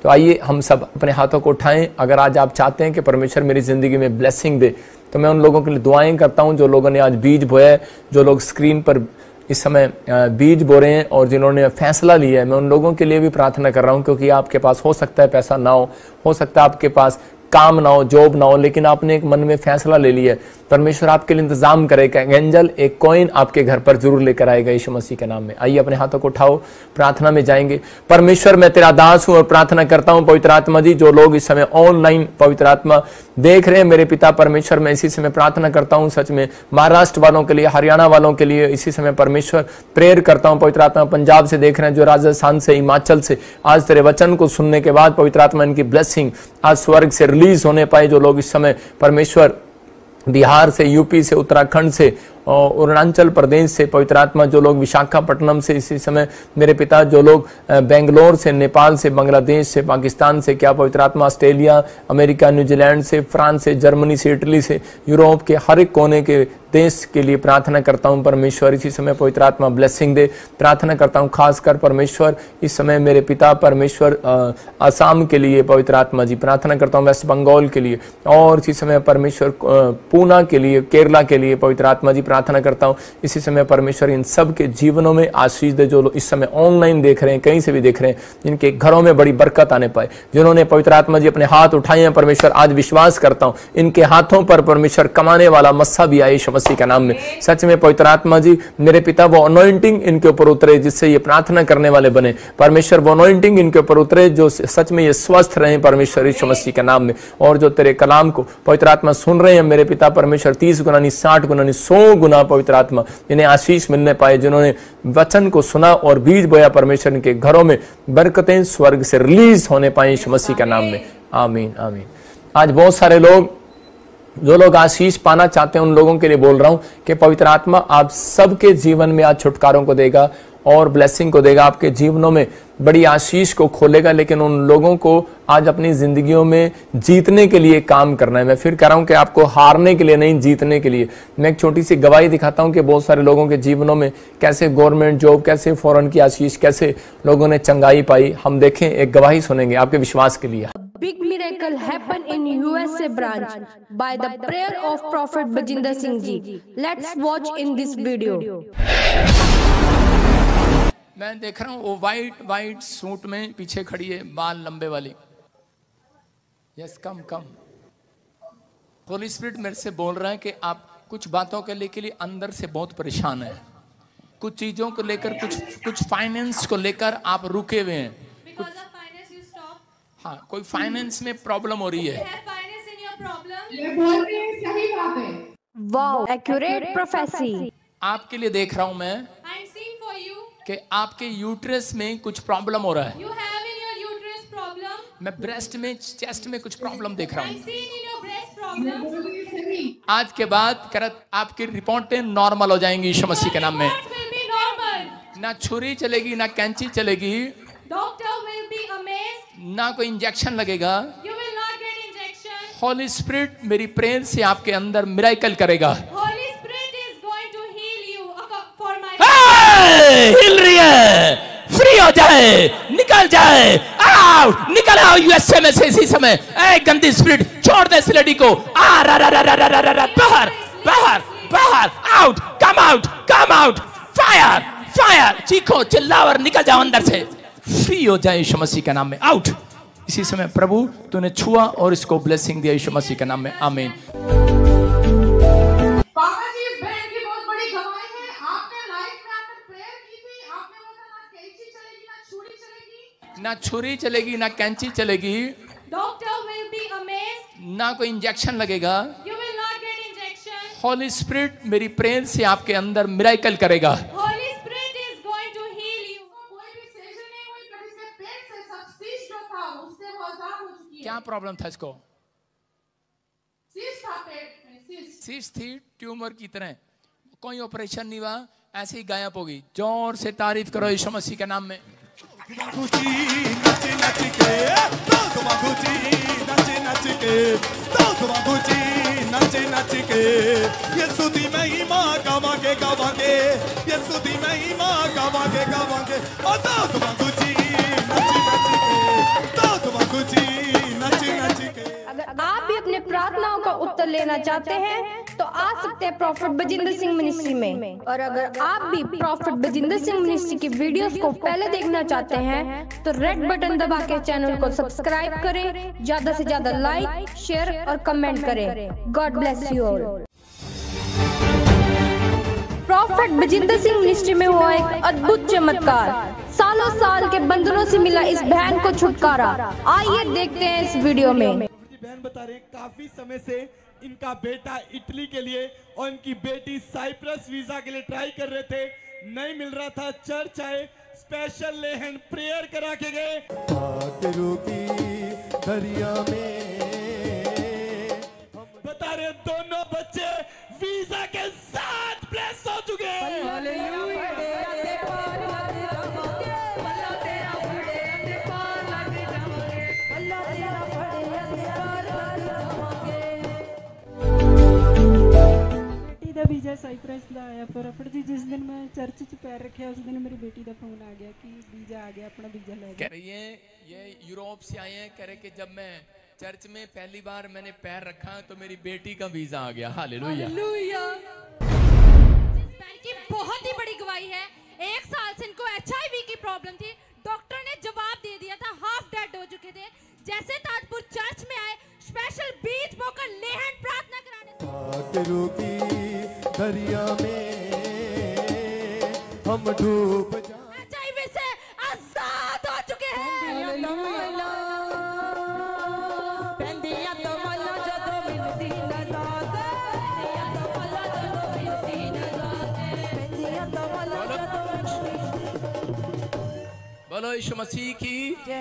तो आइए हम सब अपने हाथों को उठाएं। अगर आज आप चाहते हैं कि परमेश्वर मेरी ज़िंदगी में ब्लेसिंग दे, तो मैं उन लोगों के लिए दुआएं करता हूं जो लोगों ने आज बीज बोया है, जो लोग स्क्रीन पर इस समय बीज बो रहे हैं और जिन्होंने फैसला लिया है। मैं उन लोगों के लिए भी प्रार्थना कर रहा हूं, क्योंकि आपके पास हो सकता है पैसा ना हो सकता है आपके पास काम ना हो, जॉब ना हो, लेकिन आपने एक मन में फैसला ले लिया है। परमेश्वर आपके लिए इंतजाम करेगा। एंजल एक कॉइन आपके घर पर जरूर लेकर आएगा यीशु मसीह के नाम में। आइए अपने हाथों को उठाओ, प्रार्थना में जाएंगे। परमेश्वर मैं तेरा दास हूं और प्रार्थना करता हूं पवित्र आत्मा जी, जो लोग इस समय ऑनलाइन पवित्र आत्मा देख रहे हैं मेरे पिता परमेश्वर, मैं इसी समय प्रार्थना करता हूं सच में महाराष्ट्र वालों के लिए, हरियाणा वालों के लिए इसी समय परमेश्वर प्रेयर करता हूं। पवित्र आत्मा पंजाब से देख रहे हैं, जो राजस्थान से, हिमाचल से, आज तेरे वचन को सुनने के बाद पवित्र आत्मा इनकी ब्लेसिंग आज स्वर्ग से रिलीज होने पाए। जो लोग इस समय परमेश्वर बिहार से, यूपी से, उत्तराखंड से और अरुणाचल प्रदेश से, पवित्र आत्मा जो लोग विशाखापट्टनम से इसी समय मेरे पिता, जो लोग बेंगलोर से, नेपाल से, बांग्लादेश से, पाकिस्तान से, क्या पवित्र आत्मा ऑस्ट्रेलिया, अमेरिका, न्यूजीलैंड से, फ्रांस से, जर्मनी से, इटली से, यूरोप के हर एक कोने के देश के लिए प्रार्थना करता हूं परमेश्वर इसी समय पवित्र आत्मा ब्लेसिंग दे। प्रार्थना करता हूं खासकर परमेश्वर इस समय मेरे पिता परमेश्वर असम के लिए, पवित्र आत्मा जी प्रार्थना करता हूं वेस्ट बंगाल के लिए, और इसी समय परमेश्वर पूना के लिए, केरला के लिए, पवित्र आत्मा जी प्रार्थना करता हूं इसी समय परमेश्वर इन सब के जीवनों में आशीष दे। जो लोग इस समय ऑनलाइन देख रहे हैं, कहीं से भी देख रहे हैं, इनके घरों में बड़ी बरकत आने पाए। जिन्होंने पवित्र आत्मा जी अपने हाथ उठाए हैं परमेश्वर, आज विश्वास करता हूं इनके हाथों पर परमेश्वर कमाने वाला मस्सा भी आए मसीह का नाम में। सच में पवित्र आत्मा जी मेरे पिता, वो अनॉइंटिंग इनके ऊपर उतरे जिससे ये प्रार्थना करने वाले बने परमेश्वर। वो अनॉइंटिंग इनके ऊपर उतरे जो सच में ये स्वस्थ रहे परमेश्वर यीशु मसीह के नाम में। और जो तेरे कलाम को पवित्र आत्मा सुन रहे हैं मेरे पिता परमेश्वर, 30 गुना नहीं, 60 गुना नहीं, 100 गुना पवित्र आत्मा इन्हें आशीष मिलने पाए। जिन्होंने वचन को सुना और बीज बोया परमेश्वर, इनके घरों में बरकतें स्वर्ग से रिलीज होने पाए यीशु मसीह के नाम में। आमीन आमीन। आज बहुत सारे लोग, जो लोग आशीष पाना चाहते हैं, उन लोगों के लिए बोल रहा हूं कि पवित्र आत्मा आप सबके जीवन में आज छुटकारों को देगा और ब्लेसिंग को देगा, आपके जीवनों में बड़ी आशीष को खोलेगा। लेकिन उन लोगों को आज अपनी जिंदगियों में जीतने के लिए काम करना है। मैं फिर कह रहा हूं कि आपको हारने के लिए नहीं, जीतने के लिए। मैं एक छोटी सी गवाही दिखाता हूं कि बहुत सारे लोगों के जीवनों में कैसे गवर्नमेंट जॉब, कैसे फॉरेन की आशीष, कैसे लोगों ने चंगाई पाई। हम देखें, एक गवाही सुनेंगे आपके विश्वास के लिए। Big miracle happened in USA branch by the prayer of Prophet Bajinder Singh ji. Let's watch in this video. मैं देख रहा हूँ वो वाइट सूट में पीछे खड़ी है, बाल लंबे वाली। यस, कम। होली स्पिरिट मेरे से बोल रहा है कि आप कुछ बातों के लिए अंदर से बहुत परेशान है। कुछ चीजों को लेकर, कुछ फाइनेंस को लेकर आप रुके हुए हैं। हाँ, कोई फाइनेंस में प्रॉब्लम हो रही है। Wow, accurate prophecy. आपके लिए देख रहा हूं मैं कि आपके यूट्रस में कुछ प्रॉब्लम हो रहा है। मैं ब्रेस्ट में, चेस्ट में कुछ प्रॉब्लम देख रहा हूं। आज के बाद आपकी रिपोर्टें नॉर्मल हो जाएंगी यीशु मसीह के नाम में। ना छुरी चलेगी, ना कैंची चलेगी, ना कोई इंजेक्शन लगेगा। होली स्पिरिट मेरी प्रेयर से आपके अंदर मिरेकल करेगा। हिल रही है, फ्री हो जाए, निकल जाए, आउट, निकल आओ यूएसए में से इसी समय। ए गंदी स्पिरिट, छोड़ दे इस लेडी को। बाहर, आउट, कम आउट, फायर, चीखो, चिल्लाओ और निकल जाओ अंदर से। फ्री हो जाए यीशु मसीह के नाम में। आउट। इसी समय प्रभु तूने छुआ और इसको ब्लेसिंग दिया यीशु मसीह के नाम में। आमीन। पापा जी, इस बहन की बहुत बड़ी गवाही है। आपने लाइफ में आकर प्रेयर की थी, आपने बोला ना कैंची चलेगी, ना छुरी चलेगी, ना छुरी चलेगी, ना कैंची चलेगी। डॉक्टर विल बी अमेज्ड, ना कोई इंजेक्शन लगेगा। You will not get injection. Holy spirit मेरी प्रेयर से आपके अंदर मिरेकल करेगा। क्या प्रॉब्लम था इसको? सीस्ट थी, ट्यूमर की तरह। कोई ऑपरेशन नहीं हुआ, ऐसे ही गायब होगी। जोर से तारीफ करो यीशु मसीह के नाम में। उत्तर लेना चाहते हैं तो आ सकते हैं प्रॉफिट बजिंदर सिंह मिनिस्ट्री में। और अगर आप भी प्रॉफिट बजिंदर सिंह मिनिस्ट्री की वीडियोस को पहले देखना चाहते हैं तो रेड बटन दबा के चैनल को सब्सक्राइब करें, ज्यादा से ज्यादा लाइक, शेयर और कमेंट करें। God bless you all. Prophet Bajinder Singh ministry में हुआ एक अद्भुत चमत्कार। सालों साल के बंधनों से मिला इस बहन को छुटकारा। आइए देखते हैं इस वीडियो में। बहन बता रहे काफी समय से इनका बेटा इटली के लिए और इनकी बेटी साइप्रस वीजा के लिए ट्राई कर रहे थे, नहीं मिल रहा था। चर्च आए, स्पेशल लेहन प्रेयर करा के गए। दरिया में बता रहे दोनों बच्चे वीजा के साथ ब्लेस हो चुके हैं। वीजा साइप्रस का आया प्रॉफिट जी। जिस दिन मैं चर्च च पैर रखे उस दिन मेरी बेटी का फोन आ गया कि वीजा आ गया, अपना वीजा ले गया। ये यूरोप से आए हैं, कह रहे कि जब मैं चर्च में पहली बार मैंने पैर रखा तो मेरी बेटी का वीजा आ गया। हालेलुया। बहन की बहुत ही बड़ी गवाही है। 1 साल से इनको HIV की प्रॉब्लम थी, डॉक्टर ने जवाब दे दिया था, हाफ डेड हो चुके थे। जैसे ताजपुर चर्च में आए, स्पेशल बीच बोकर लेहन प्रार्थना कराने दरिया में हम डूब HIV से आजाद हो चुके हैं। बोलो यीशु मसीह की।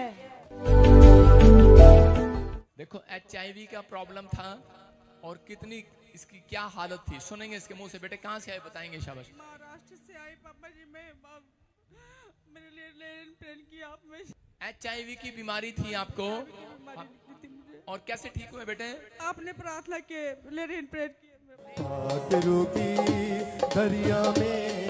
देखो HIV का प्रॉब्लम था और कितनी इसकी क्या हालत थी, सुनेंगे इसके मुंह से। बेटे कहाँ से आए बताएंगे? शाबाश। महाराष्ट्र से आए पापा जी। मैं मेरे लिए लेन प्रेन की आप में HIV की बीमारी थी आपको, और कैसे ठीक हुए बेटे? आपने प्रार्थना के लेन प्रेन दरिया में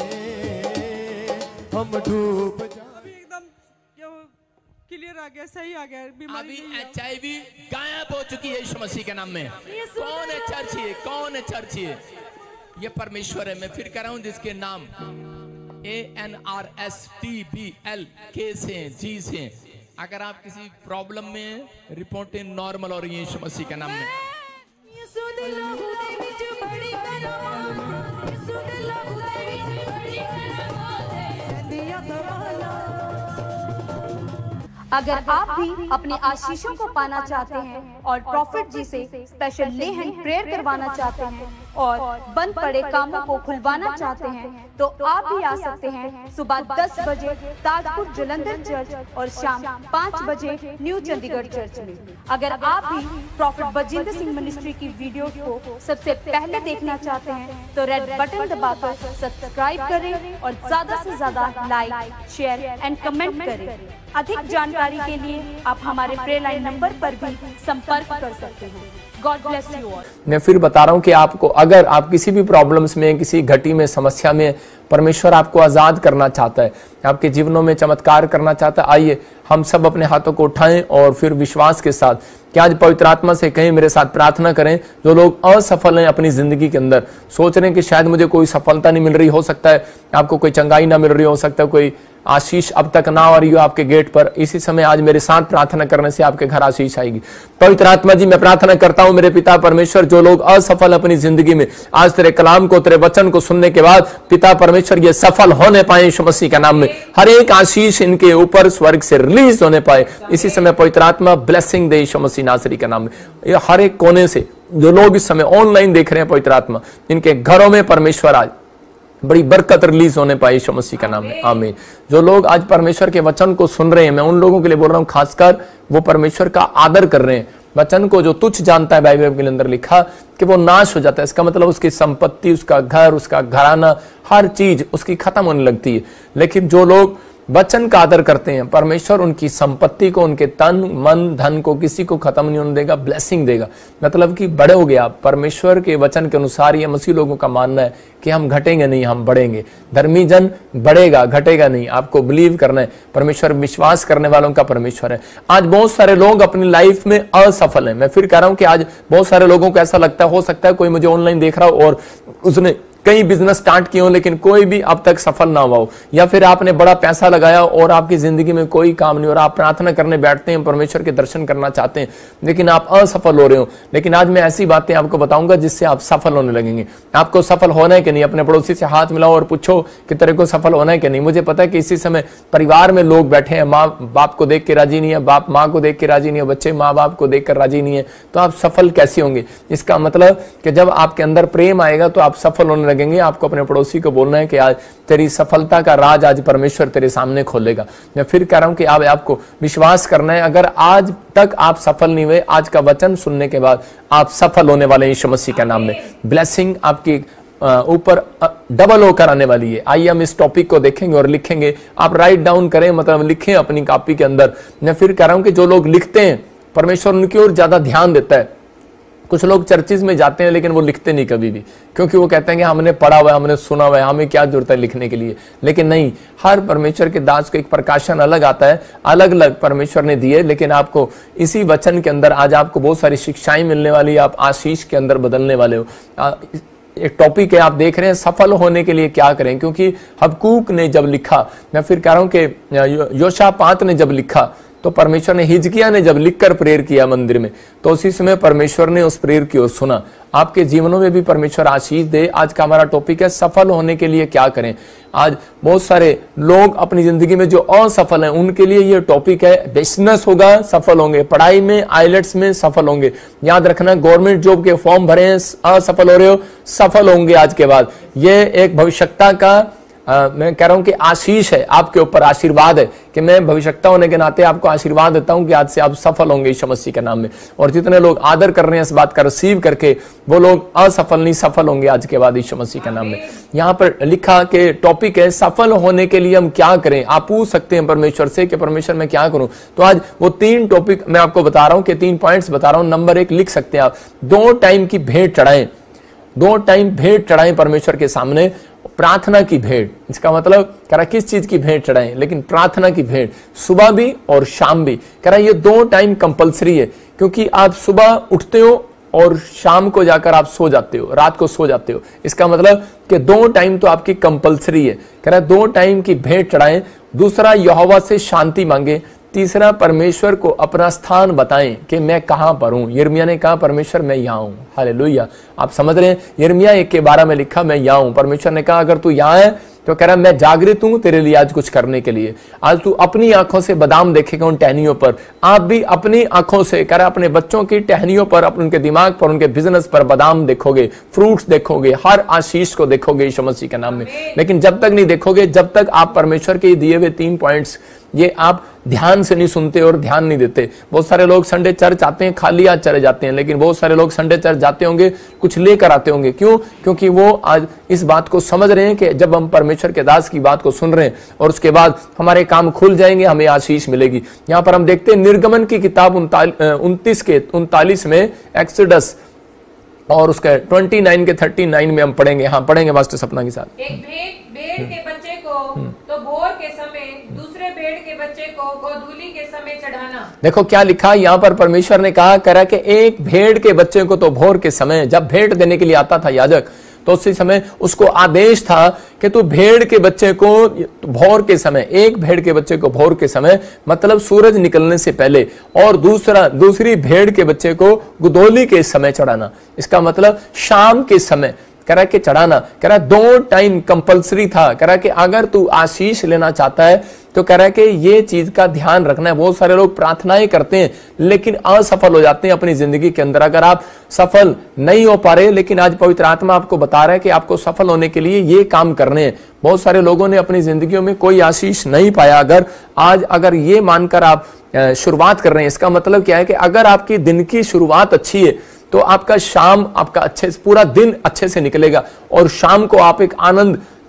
हम डूब अभी एकदम क्लियर आ गया, सही आ गया। अभी HIV गायब हो चुकी है यीशु मसीह के नाम में। कौन है चर्च ये? कौन है चर्च ये? ये परमेश्वर है। मैं फिर कह रहा हूं, जिसके नाम ANRSTBLK से G से, अगर आप किसी प्रॉब्लम में रिपोर्टें नॉर्मल हो रही है यीशु मसीह के नाम में। अगर आप भी अपनी आशीषों को पाना चाहते हैं और प्रॉफिट जी से स्पेशल लेहन प्रेयर करवाना चाहते हैं और बंद पड़े कामों को खुलवाना चाहते हैं तो आप भी आ सकते हैं सुबह 10 बजे ताजपुर जलंधर चर्च और शाम 5 बजे न्यू चंडीगढ़ चर्च में। अगर आप भी प्रॉफिट बजिंदर सिंह मिनिस्ट्री की वीडियो को सबसे पहले देखना चाहते हैं तो रेड बटन दबाकर सब्सक्राइब करें और ज्यादा से ज्यादा लाइक, शेयर एंड कमेंट करें। अधिक जानकारी के लिए आप हमारे प्रेयर लाइन नंबर पर भी संपर्क कर सकते हैं। God bless you all. मैं फिर बता रहा हूं कि आपको अगर आप किसी भी प्रॉब्लम्स में, किसी घटी में, समस्या में, परमेश्वर आपको आजाद करना चाहता है, आपके जीवनों में चमत्कार करना चाहता है, आइए हम सब अपने हाथों को उठाएं और फिर विश्वास के साथ क्या आज पवित्र आत्मा से कहें, मेरे साथ प्रार्थना करें। जो लोग असफल हैं अपनी जिंदगी के अंदर, सोच रहे हैं कि शायद मुझे कोई सफलता नहीं मिल रही, हो सकता है आपको कोई चंगाई ना मिल रही, हो सकता है कोई आशीष अब तक ना आ रही हो आपके गेट पर, इसी समय आज मेरे साथ प्रार्थना करने से आपके घर आशीष आएगी। पवित्र आत्मा जी, मैं प्रार्थना करता हूं मेरे पिता परमेश्वर, जो लोग असफल अपनी जिंदगी में, आज तेरे कलाम को, तेरे वचन को सुनने के बाद पिता परमेश्वर ये सफल होने पाए यीशु मसीह के नाम में। हर एक आशीष इनके ऊपर स्वर्ग से रिलीज होने पाए इसी समय। पवित्र आत्मा ब्लेसिंग दे यीशु मसीह नासरी के नाम में। ये हर एक कोने से जो लोग इस समय ऑनलाइन देख रहे हैं, पवित्र आत्मा इनके घरों में परमेश्वर आज बड़ी बरकत रिलीज होने पाई यीशु मसीह का नाम में। आमीन। जो लोग आज परमेश्वर के वचन को सुन रहे हैं, मैं उन लोगों के लिए बोल रहा हूं, खासकर वो परमेश्वर का आदर कर रहे हैं। वचन को जो तुच्छ जानता है, बाइबल के अंदर लिखा कि वो नाश हो जाता है। इसका मतलब उसकी संपत्ति, उसका घर, उसका घराना, हर चीज उसकी खत्म होने लगती है। लेकिन जो लोग वचन का आदर करते हैं, परमेश्वर उनकी संपत्ति को, उनके तन मन धन को किसी को खत्म नहीं होने देगा, ब्लेसिंग देगा। मतलब कि बढ़ोगे आप। परमेश्वर के वचन के अनुसार ये मसीह लोगों का मानना है कि हम घटेंगे नहीं, हम बढ़ेंगे। धर्मी जन बढ़ेगा, घटेगा नहीं। आपको बिलीव करना है, परमेश्वर विश्वास करने वालों का परमेश्वर है। आज बहुत सारे लोग अपनी लाइफ में असफल हैं। मैं फिर कह रहा हूं कि आज बहुत सारे लोगों को ऐसा लगता है, हो सकता है कोई मुझे ऑनलाइन देख रहा हो और उसने कई बिजनेस स्टार्ट किए हो लेकिन कोई भी अब तक सफल ना हुआ हो, या फिर आपने बड़ा पैसा लगाया और आपकी जिंदगी में कोई काम नहीं हो रहा। आप प्रार्थना करने बैठते हैं, परमेश्वर के दर्शन करना चाहते हैं, लेकिन आप असफल हो रहे हो। लेकिन आज मैं ऐसी बातें आपको बताऊंगा जिससे आप सफल होने लगेंगे। आपको सफल होना है कि नहीं, अपने पड़ोसी से हाथ मिलाओ और पूछो कि तेरे को सफल होना है कि नहीं। मुझे पता है कि इसी समय परिवार में लोग बैठे हैं, माँ बाप को देख के राजी नहीं है, बाप माँ को देख के राजी नहीं है, बच्चे माँ बाप को देख कर राजी नहीं है, तो आप सफल कैसे होंगे? इसका मतलब कि जब आपके अंदर प्रेम आएगा तो आप सफल होने लगेंगे। आपको अपने पड़ोसी को बोलना है कि आज तेरी सफलता का राज आज परमेश्वर तेरे सामने खोलेगा। मैं फिर कह रहा हूं कि आपको विश्वास करना है। अगर आज तक आप सफल नहीं हुए, आज का वचन सुनने के बाद आप सफल होने वाले हैं यीशु मसीह के नाम में। ब्लेसिंग आपकी ऊपर डबल होकर आने वाली है। आइए हम इस टॉपिक को देखेंगे और लिखेंगे। आप राइट डाउन करें, मतलब लिखें अपनी कॉपी के अंदर। मैं फिर कह रहा हूं कि जो लोग लिखते हैं परमेश्वर उनकी ओर ज्यादा ध्यान देता है। कुछ लोग चर्चिज में जाते हैं लेकिन वो लिखते नहीं कभी भी, क्योंकि वो कहते हैं कि हमने पढ़ा हुआ है, हमने सुना हुआ है, हमें क्या जरूरत है लिखने के लिए। लेकिन नहीं, हर परमेश्वर के दास को एक प्रकाशन अलग आता है, अलग अलग परमेश्वर ने दिए। लेकिन आपको इसी वचन के अंदर आज आपको बहुत सारी शिक्षाएं मिलने वाली, आप आशीष के अंदर बदलने वाले हो। एक टॉपिक है, आप देख रहे हैं सफल होने के लिए क्या करें। क्योंकि हबक्कूक ने जब लिखा, मैं फिर कह रहा हूं कि योशापात ने जब लिखा, तो परमेश्वर ने, हिजकिया ने जब लिखकर प्रेयर किया मंदिर में, तो उसी समय परमेश्वर ने उस प्रेयर की ओर सुना। आपके जीवनों में भी परमेश्वर आशीष दे। आज का हमारा टॉपिक है सफल होने के लिए क्या करें। आज बहुत सारे लोग अपनी जिंदगी में जो असफल हैं उनके लिए ये टॉपिक है। बिजनेस होगा, सफल होंगे। पढ़ाई में, आइलेट्स में सफल होंगे। याद रखना, गवर्नमेंट जॉब के फॉर्म भरे हैं, असफल हो रहे हो, सफल होंगे आज के बाद। ये एक भविष्यता का मैं कह रहा हूं कि आशीष है आपके ऊपर, आशीर्वाद है कि मैं भविष्यता होने के नाते आपको आशीर्वाद देता हूं कि आज से आप सफल होंगे यीशु मसीह के नाम में। और जितने लोग आदर कर रहे हैं इस बात का रिसीव करके, वो लोग असफल नहीं सफल होंगे आज के बाद यीशु मसीह के नाम में। यहां पर लिखा कि टॉपिक है सफल होने के लिए हम क्या करें। आप पूछ सकते हैं परमेश्वर से कि परमेश्वर मैं क्या करूं। तो आज वो 3 टॉपिक मैं आपको बता रहा हूं कि 3 पॉइंट्स बता रहा हूं। नंबर 1 लिख सकते हैं आप, 2 टाइम की भेंट चढ़ाएं। 2 टाइम भेंट चढ़ाएं परमेश्वर के सामने। प्रार्थना की भेंट, इसका मतलब कह रहा किस चीज की भेंट चढ़ाएं, लेकिन प्रार्थना की भेंट, सुबह भी और शाम भी। कह रहा ये 2 टाइम कंपलसरी है, क्योंकि आप सुबह उठते हो और शाम को जाकर आप सो जाते हो, रात को सो जाते हो। इसका मतलब कि 2 टाइम तो आपकी कंपलसरी है। कह रहा 2 टाइम की भेंट चढ़ाएं। दूसरा, यहोवा से शांति मांगे। तीसरा, परमेश्वर को अपना स्थान बताएं कि मैं कहां पर हूं। यिर्मयाह ने कहा परमेश्वर मैं यहां हूं। हालेलुया। आप समझ रहे हैं, यिर्मयाह 1:12 में लिखा मैं यहां हूं। परमेश्वर ने कहा अगर तू यहां है तो कह रहा मैं जागृत हूं तेरे लिए आज कुछ करने के लिए। आज तू अपनी आंखों से बादाम देखेगा उन टहनियों पर। आप भी अपनी आंखों से, कह रहा अपने बच्चों की टहनियों पर, उनके दिमाग पर, उनके बिजनेस पर बादाम देखोगे, फ्रूट्स देखोगे, हर आशीष को देखोगे यीशु मसीह के नाम में। लेकिन जब तक नहीं देखोगे, जब तक आप परमेश्वर के दिए हुए 3 पॉइंट्स ये आप ध्यान से नहीं सुनते और ध्यान नहीं देते। बहुत सारे लोग संडे चर्च आते हैं, खाली हाथ चले जाते हैं, लेकिन बहुत सारे लोग संडे चर्च जाते होंगे, कुछ लेकर आते होंगे। क्यों? क्योंकि वो आज इस बात को समझ रहे हैं कि जब हम परमेश्वर के दास की बात को सुन रहे हैं और उसके बाद हमारे काम खुल जाएंगे, हमें आशीष मिलेगी। यहां पर हम देखते हैं निर्गमन की किताब 39 में, एक्सोडस और उसके 29 के 39 में हम पढ़ेंगे। हाँ पढ़ेंगे मास्टर सपना के साथ। एक भेड़ के बच्चे को तो भोर के समय, दूसरे भेड़ के बच्चे को गोधूली के समय चढ़ाना। देखो क्या लिखा यहाँ पर, परमेश्वर ने कहा करा कि एक भेड़ के बच्चे को तो भोर के समय, जब भेंट देने के लिए आता था याजक, तो उसी समय उसको आदेश था कि तू भेड़ के बच्चे को भोर के समय, एक भेड़ के बच्चे को भोर के समय मतलब सूरज निकलने से पहले, और दूसरी भेड़ के बच्चे को गुदोली के समय चढ़ाना। इसका मतलब शाम के समय कह रहा कि चढ़ाना। कह रहा 2 टाइम कंपलसरी था। कह रहा कि अगर तू आशीष लेना चाहता है तो कह रहा है कि ये चीज का ध्यान रखना है। बहुत सारे लोग प्रार्थनाएं करते हैं लेकिन असफल हो जाते हैं अपनी जिंदगी के अंदर। अगर आप सफल नहीं हो पा रहे, लेकिन आज पवित्र आत्मा आपको बता रहा है कि आपको सफल होने के लिए ये काम करने हैं। बहुत सारे लोगों ने अपनी जिंदगियों में कोई आशीष नहीं पाया। अगर ये मानकर आप शुरुआत कर रहे हैं, इसका मतलब क्या है कि अगर आपकी दिन की शुरुआत अच्छी है तो आपका शाम, आपका पूरा दिन अच्छे से निकलेगा, और शाम को आप एक आनंद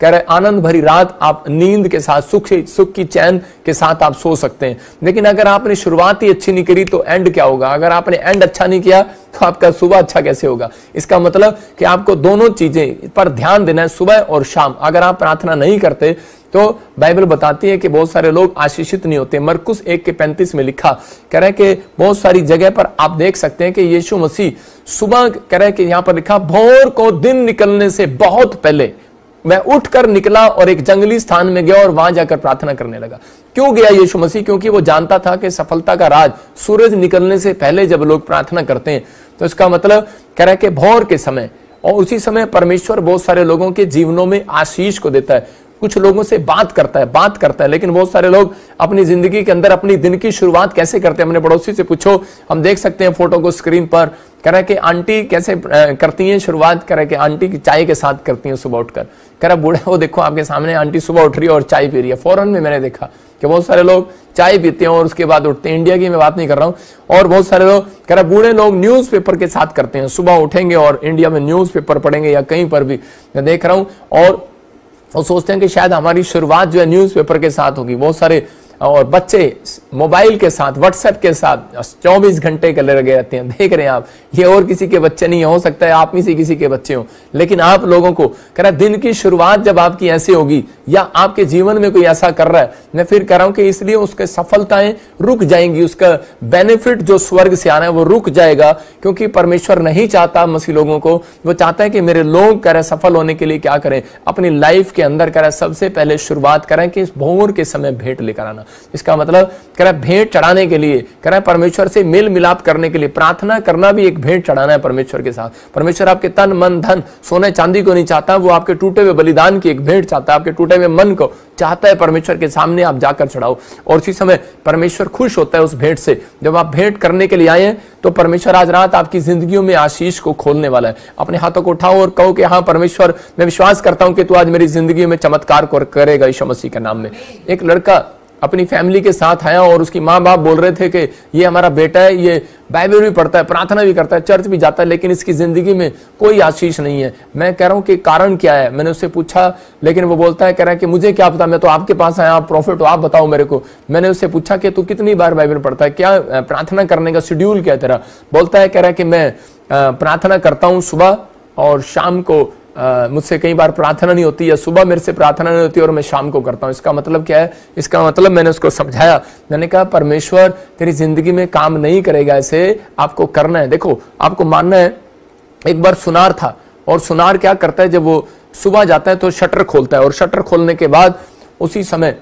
कह रहे आनंद भरी रात आप नींद के साथ सुख की चैन के साथ आप सो सकते हैं। लेकिन अगर आपने शुरुआत ही अच्छी नहीं करी तो एंड क्या होगा? अगर आपने एंड अच्छा नहीं किया तो आपका सुबह अच्छा कैसे होगा? इसका मतलब कि आपको दोनों चीजें पर ध्यान देना है, सुबह और शाम। अगर आप प्रार्थना नहीं करते तो बाइबल बताती है कि बहुत सारे लोग आशीषित नहीं होते। मरकुस 1:35 में लिखा, कह रहे कि बहुत सारी जगह पर आप देख सकते हैं कि यीशु मसीह सुबह, कह रहे कि यहां पर लिखा, भोर को दिन निकलने से बहुत पहले मैं उठकर निकला और एक जंगली स्थान में गया और वहां जाकर प्रार्थना करने लगा। क्यों गया यीशु मसीह? क्योंकि वो जानता था कि सफलता का राज सूरज निकलने से पहले जब लोग प्रार्थना करते हैं तो इसका मतलब कह रहा है कि भोर के समय, और उसी समय परमेश्वर बहुत सारे लोगों के जीवनों में आशीष को देता है। कुछ लोगों से बात करता है, लेकिन बहुत सारे लोग अपनी जिंदगी के अंदर अपनी दिन की शुरुआत कैसे करते हैं? अपने पड़ोसी से पूछो, हम देख सकते हैं फोटो को स्क्रीन पर। कह रहा है कि आंटी कैसे करती हैं शुरुआत? कह रहा है कि आंटी की चाय के साथ करती हैं सुबह उठकर। कह रहा बूढ़ा, वो देखो आपके सामने आंटी सुबह उठ रही है और चाय पी रही है। फौरन में मैंने देखा कि बहुत सारे लोग चाय पीते हैं और उसके बाद उठते हैं। इंडिया की मैं बात नहीं कर रहा हूं। और बहुत सारे लोग, कह रहा बूढ़े लोग न्यूज़पेपर के साथ करते हैं, सुबह उठेंगे और इंडिया में न्यूज़पेपर पढ़ेंगे या कहीं पर भी मैं देख रहा हूं, और वो सोचते हैं कि शायद हमारी शुरुआत जो है न्यूज़पेपर के साथ होगी। बहुत सारे और बच्चे मोबाइल के साथ, व्हाट्सएप के साथ 24 घंटे के लगे रहते हैं। देख रहे हैं आप, ये और किसी के बच्चे नहीं, हो सकता है आप में से किसी के बच्चे हो, लेकिन आप लोगों को कह रहा दिन की शुरुआत जब आपकी ऐसी होगी या आपके जीवन में कोई ऐसा कर रहा है, मैं फिर कह रहा हूं कि इसलिए उसके सफलताएं रुक जाएंगी, उसका बेनिफिट जो स्वर्ग से आना है वो रुक जाएगा। क्योंकि परमेश्वर नहीं चाहता मसीह लोगों को, वो चाहता है कि मेरे लोग कह रहे सफल होने के लिए क्या करें? अपनी लाइफ के अंदर कह रहे सबसे पहले शुरुआत करें कि भोर के समय भेंट लेकर आना। इसका मतलब कह रहा भेंट चढ़ाने के लिए, कह रहा परमेश्वर से मेल मिलाप करने के लिए प्रार्थना करना भी एक भेंट चढ़ाना है परमेश्वर के साथ। परमेश्वर आपके तन मन धन सोने चांदी को नहीं चाहता, वो आपके टूटे हुए बलिदान की एक भेंट चाहता है, आपके टूटे हुए मन को चाहता है परमेश्वर के सामने आप जाकर चढ़ाओ। और उसी समय परमेश्वर खुश होता है उस भेंट से। जब आप भेंट करने के लिए आए हैं तो परमेश्वर आज रात आपकी जिंदगियों में आशीष को खोलने वाला है। अपने हाथों को उठाओ और कहो कि हाँ परमेश्वर, मैं विश्वास करता हूं कि तू आज मेरी जिंदगी में चमत्कार करेगा यीशु मसीह के नाम में। एक लड़का अपनी फैमिली के साथ आया और उसकी माँ बाप बोल रहे थे कि ये हमारा बेटा है, ये बाइबल भी पढ़ता है, प्रार्थना भी करता है, चर्च भी जाता है, लेकिन इसकी जिंदगी में कोई आशीष नहीं है। मैं कह रहा हूं कि कारण क्या है? मैंने उससे पूछा, लेकिन वो बोलता है, कह रहा है कि मुझे क्या पता, मैं तो आपके पास आया, आप प्रॉफिट हो, आप बताओ मेरे को। मैंने उससे पूछा कि तू कितनी बार बाइबल पढ़ता है, क्या प्रार्थना करने का शेड्यूल क्या है तेरा? बोलता है, कह रहा है कि मैं प्रार्थना करता हूँ सुबह और शाम को। मुझसे कई बार प्रार्थना नहीं होती या सुबह मेरे से प्रार्थना नहीं होती और मैं शाम को करता हूं। इसका मतलब क्या है? इसका मतलब मैंने उसको समझाया, मैंने कहा परमेश्वर तेरी जिंदगी में काम नहीं करेगा ऐसे, आपको करना है। देखो आपको मानना है, एक बार सुनार था और सुनार क्या करता है, जब वो सुबह जाता है तो शटर खोलता है और शटर खोलने के बाद उसी समय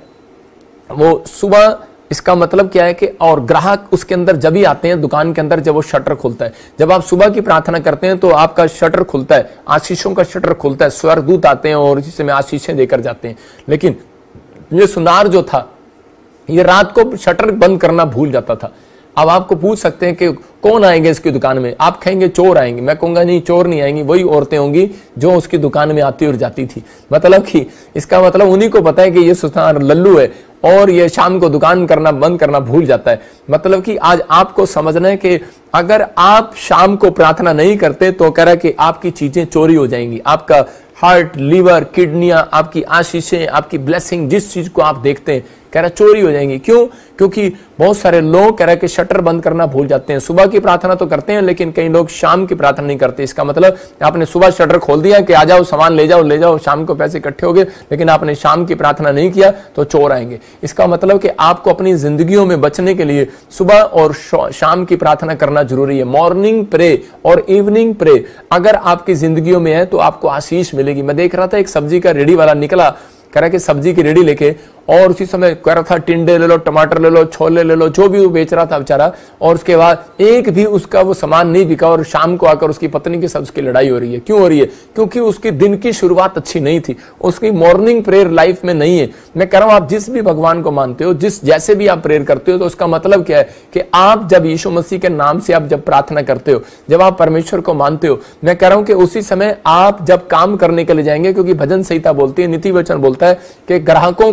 वो सुबह, इसका मतलब क्या है कि और ग्राहक उसके अंदर जब भी आते हैं दुकान के अंदर, जब वो शटर खुलता है, जब आप सुबह की प्रार्थना करते हैं तो आपका शटर खुलता है, आशीषों का शटर खुलता है, स्वर्गदूत आते हैं और इसी समय आशीषें देकर जाते हैं। लेकिन ये सुनार जो था ये रात को शटर बंद करना भूल जाता था। अब आपको पूछ सकते हैं कि कौन आएंगे इसकी दुकान में? आप कहेंगे चोर आएंगे, मैं कहूंगा नहीं चोर नहीं आएंगी, वही औरतें होंगी जो उसकी दुकान में आती और जाती थी। मतलब कि इसका मतलब उन्हीं को पता है कि ये सुनार लल्लू है और ये शाम को दुकान करना बंद करना भूल जाता है। मतलब कि आज आपको समझना है कि अगर आप शाम को प्रार्थना नहीं करते तो कह रहा है कि आपकी चीजें चोरी हो जाएंगी। आपका हार्ट, लीवर, किडनियां, आपकी आशीषें, आपकी ब्लेसिंग, जिस चीज को आप देखते हैं कह रहा चोरी हो जाएंगी। क्यों? क्योंकि बहुत सारे लोग कह रहा है कि शटर बंद करना भूल जाते हैं। सुबह की प्रार्थना तो करते हैं लेकिन कई लोग शाम की प्रार्थना नहीं करते। इसका मतलब आपने सुबह शटर खोल दिया कि आ जाओ सामान ले जाओ, शाम को पैसे इकट्ठे हो गए, लेकिन आपने शाम की प्रार्थना नहीं किया तो चोर आएंगे। इसका मतलब कि आपको अपनी जिंदगियों में बचने के लिए सुबह और शाम की प्रार्थना करना जरूरी है। मॉर्निंग प्रे और इवनिंग प्रे अगर आपकी जिंदगियों में है तो आपको आशीष मिलेगी। मैं देख रहा था एक सब्जी का रेडी वाला निकला, कह रहा कि सब्जी की रेडी लेके, और उसी समय कह रहा था टिंडे ले लो, टमाटर ले लो, छोले ले लो, जो भी वो बेच रहा था बेचारा, और उसके बाद एक भी उसका वो सामान नहीं बिका और शाम को आकर उसकी पत्नी के साथ उसकी लड़ाई हो रही है। क्यों हो रही है? क्योंकि उसकी दिन की शुरुआत अच्छी नहीं थी, उसकी मॉर्निंग प्रेयर लाइफ में नहीं है। मैं कह रहा हूं आप जिस भी भगवान को मानते हो, जिस जैसे भी आप प्रेयर करते हो, तो उसका मतलब क्या है कि आप जब यीशु मसीह के नाम से आप जब प्रार्थना करते हो, जब आप परमेश्वर को मानते हो, मैं कह रहा हूं कि उसी समय आप जब काम करने के लिए जाएंगे, क्योंकि भजन संहिता बोलती है, नीति वचन बोलता है कि ग्राहकों को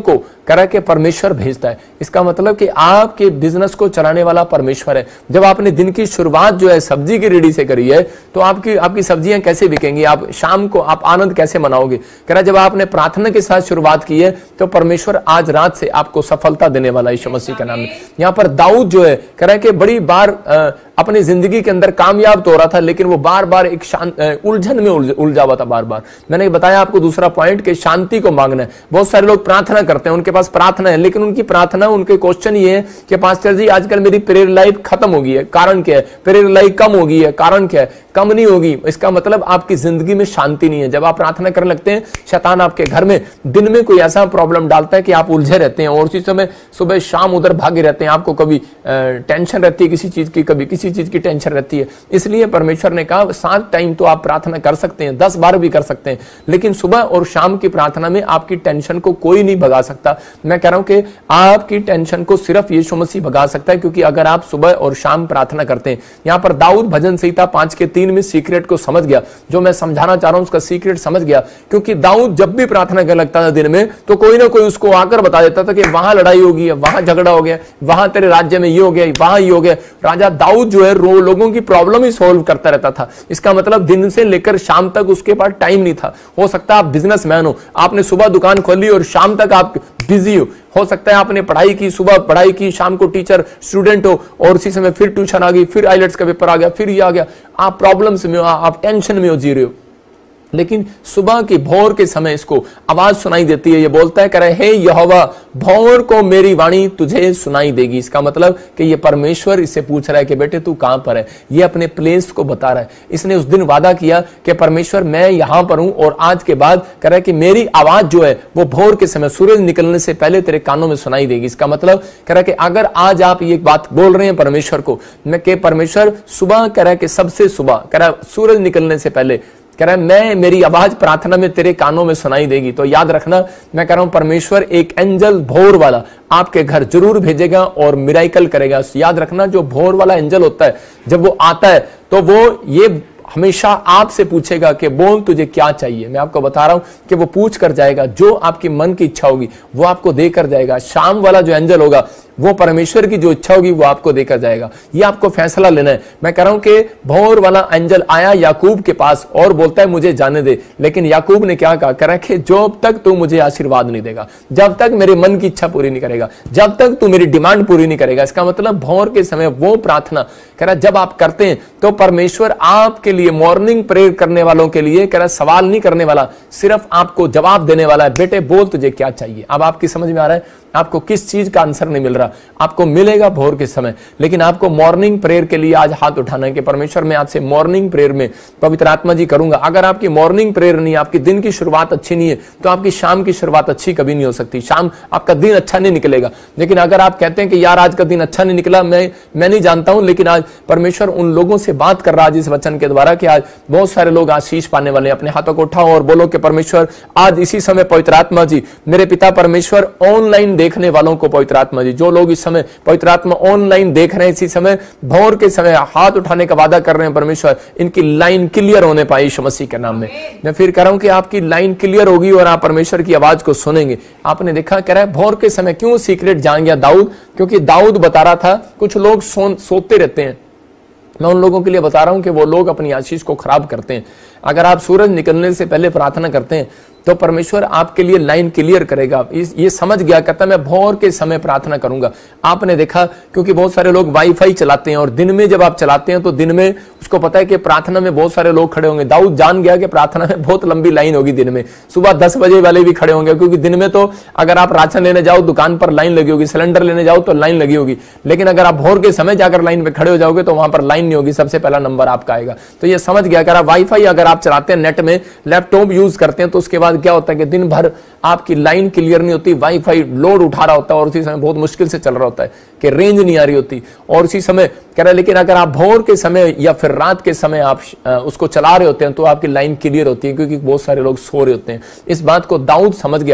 करा के परमेश्वर भेजता है। इसका मतलब कि आपके बिजनेस को चलाने वाला परमेश्वर है। जब आपने दिन की शुरुआत जो है सब्जी की रेडी से करी है तो आपकी सब्जियां कैसे बिकेंगी, आप शाम को आप आनंद कैसे मनाओगे। करा जब आपने प्रार्थना के साथ शुरुआत की है तो परमेश्वर आज रात से आपको सफलता देने वाला है यीशु मसीह के नाम में। यहाँ पर दाऊद जो है करा के बड़ी बार अपनी जिंदगी के अंदर कामयाब तो हो रहा था, लेकिन वो बार बार एक उलझन में उलझा हुआ था। बार बार मैंने बताया आपको दूसरा पॉइंट कि शांति को मांगना है। बहुत सारे लोग प्रार्थना करते हैं, उनके पास प्रार्थना है, लेकिन उनकी प्रार्थना, उनके क्वेश्चन ये है कि पास्टर जी आजकल मेरी प्रेयर लाइफ खत्म हो गई है, कारण क्या है, प्रेयर लाइफ कम हो गई है, कारण क्या है, कम नहीं होगी। इसका मतलब आपकी जिंदगी में शांति नहीं है। जब आप प्रार्थना करने लगते हैं, शैतान आपके घर में दिन में कोई ऐसा प्रॉब्लम डालता है कि आप उलझे रहते हैं और उसी समय सुबह शाम उधर भागे रहते हैं। आपको कभी टेंशन रहती है किसी चीज की, कभी किसी चीज की टेंशन रहती है। इसलिए परमेश्वर ने कहा 7 टाइम तो आप प्रार्थना कर सकते हैं, 10 बार भी कर सकते हैं, लेकिन सुबह और शाम की प्रार्थना में आपकी टेंशन को कोई नहीं भगा सकता। मैं कह रहा हूं कि आपकी टेंशन को सिर्फ यीशु मसीह भगा सकता है, क्योंकि अगर आप सुबह और शाम प्रार्थना करते हैं। यहां पर दाऊद भजन संहिता 5:3 में सीक्रेट को समझ गया, जो मैं समझाना चाह रहा हूं उसका सीक्रेट समझ गया। क्योंकि दाऊद जब भी प्रार्थना करने लगता था दिन में तो कोई ना कोई उसको आकर बता देता था कि वहां लड़ाई हो गई है, वहां झगड़ा हो गया, वहां तेरे राज्य में ये हो गया, वहां ये हो गया। राजा दाऊद जो है लोगों की प्रॉब्लम ही सॉल्व करता रहता था। इसका मतलब दिन से लेकर शाम तक उसके पास टाइम नहीं था। हो सकता है आप बिजनेसमैन हो, आपने सुबह दुकान खोली और शाम तक आप बिजी हो सकता है आपने पढ़ाई की, सुबह पढ़ाई की, शाम को टीचर स्टूडेंट हो और उसी समय फिर ट्यूशन आ गई, फिर आइलेट्स का पेपर आ गया, फिर ये आ गया। आप प्रॉब्लम्स में हो, आप टेंशन में हो, जी रहे हो। लेकिन सुबह की भोर के समय इसको आवाज सुनाई देती है, ये बोलता है, कह रहे हे यहोवा भोर को मेरी वाणी तुझे सुनाई देगी। इसका मतलब कि ये परमेश्वर इससे पूछ रहा है कि बेटे तू कहां पर है, ये अपने प्लेस को बता रहा है। इसने उस दिन वादा किया कि परमेश्वर मैं यहां पर हूं और आज के बाद कह रहा है कि मेरी आवाज जो है वो भोर के समय सूरज निकलने से पहले तेरे कानों में सुनाई देगी। इसका मतलब कह रहा है कि अगर आज आप ये बात बोल रहे हैं परमेश्वर को, मैं कि परमेश्वर सुबह कह रहा है कि सबसे सुबह कह रहा है सूरज निकलने से पहले कह रहा है मैं मेरी आवाज प्रार्थना में तेरे कानों में सुनाई देगी। तो याद रखना, मैं कह रहा हूं परमेश्वर एक एंजल भोर वाला आपके घर जरूर भेजेगा और मिराइकल करेगा। याद रखना, जो भोर वाला एंजल होता है जब वो आता है तो वो ये हमेशा आपसे पूछेगा कि बोल तुझे क्या चाहिए। मैं आपको बता रहा हूं कि वो पूछ कर जाएगा, जो आपकी मन की इच्छा होगी वो आपको देकर जाएगा। शाम वाला जो एंजल होगा वो परमेश्वर की जो इच्छा होगी वो आपको देकर जाएगा। ये आपको फैसला लेना है। मैं कह रहा हूं कि भोर वाला एंजल आया याकूब के पास और बोलता है मुझे जाने दे, लेकिन याकूब ने क्या कहा, कह रहा है कि जब तक तू मुझे आशीर्वाद नहीं देगा, जब तक मेरे मन की इच्छा पूरी नहीं करेगा, जब तक तू मेरी डिमांड पूरी नहीं करेगा। इसका मतलब भोर के समय वो प्रार्थना कह रहा जब आप करते हैं तो परमेश्वर आपके लिए मॉर्निंग प्रेयर करने वालों के लिए कह रहा सवाल नहीं करने वाला, सिर्फ आपको जवाब देने वाला है, बेटे बोल तुझे क्या चाहिए। अब आपकी समझ में आ रहा है आपको किस चीज का आंसर नहीं मिल रहा, आपको मिलेगा भोर के समय, लेकिन आपको मॉर्निंग प्रेयर के लिए आज हाथ उठाना है कि परमेश्वर मैं आज से मॉर्निंग प्रेयर में पवित्र आत्मा जी करूंगा। अगर आपकी मॉर्निंग प्रेयर नहीं, आपकी दिन की शुरुआत अच्छी नहीं है, तो आपकी शाम की शुरुआत अच्छी कभी नहीं हो सकती, शाम आपका दिन अच्छा नहीं निकलेगा। लेकिन अगर आप कहते हैं कि यार आज का दिन अच्छा नहीं निकला, मैं नहीं जानता हूं, लेकिन आज परमेश्वर उन लोगों से बात कर रहा है इस वचन के द्वारा कि आज बहुत सारे लोग आशीष पाने वाले हैं। अपने हाथों को उठाओ और बोलो कि परमेश्वर आज इसी समय पवित्र आत्मा जी, मेरे पिता परमेश्वर ऑनलाइन देखने वालों को पवित्र आत्मा जी, जो लोग इस समय पवित्र आत्मा ऑनलाइन देख रहे हैं, इसी समय भोर के समय हाथ उठाने का वादा कर रहे हैं परमेश्वर, इनकी लाइन क्लियर होने पाए यीशु मसीह के नाम में। मैं फिर कह रहा हूं कि आपकी लाइन क्लियर होगी और आप परमेश्वर की आवाज को सुनेंगे। आपने देखा, कह रहा है भोर के समय क्यों सीक्रेट जान गया दाऊद, क्योंकि दाऊद बता रहा था कुछ लोग सोते रहते हैं। मैं उन लोगों के लिए बता रहा हूं कि वो लोग अपनी आशीष को खराब करते हैं। अगर आप सूरज निकलने से पहले प्रार्थना करते हैं तो परमेश्वर आपके लिए लाइन क्लियर करेगा। ये समझ गया, कहता मैं भोर के समय प्रार्थना करूंगा। आपने देखा, क्योंकि बहुत सारे लोग वाईफाई चलाते हैं और दिन में जब आप चलाते हैं तो दिन में उसको पता है कि प्रार्थना में बहुत सारे लोग खड़े होंगे। दाऊद जान गया कि प्रार्थना में बहुत लंबी लाइन होगी दिन में, सुबह 10 बजे वाले भी खड़े होंगे, क्योंकि दिन में तो अगर आप राशन लेने जाओ दुकान पर लाइन लगी होगी, सिलेंडर लेने जाओ तो लाइन लगी होगी, लेकिन अगर आप भोर के समय जाकर लाइन में खड़े हो जाओगे तो वहां पर लाइन नहीं होगी, सबसे पहला नंबर आपका आएगा। तो ये समझ गया। अगर आप वाईफाई अगर आप चलाते हैं, नेट में लैपटॉप यूज करते हैं, तो उसके बाद क्या होता है कि दिन भर आपकी लाइन क्लियर नहीं होती, वाईफाई लोड उठा रहा होता है और उसी समय बहुत मुश्किल से चल रहा होता है कि रेंज नहीं आ रही होती और उसी समय कह रहा है। लेकिन अगर आप भोर के समय या फिर रात के समय आप उसको चला रहे होते हैं तो आपकी लाइन क्लियर होती है, क्योंकि बहुत सारे लोग सो रहे होते हैं। इस बात को दाऊद समझ गया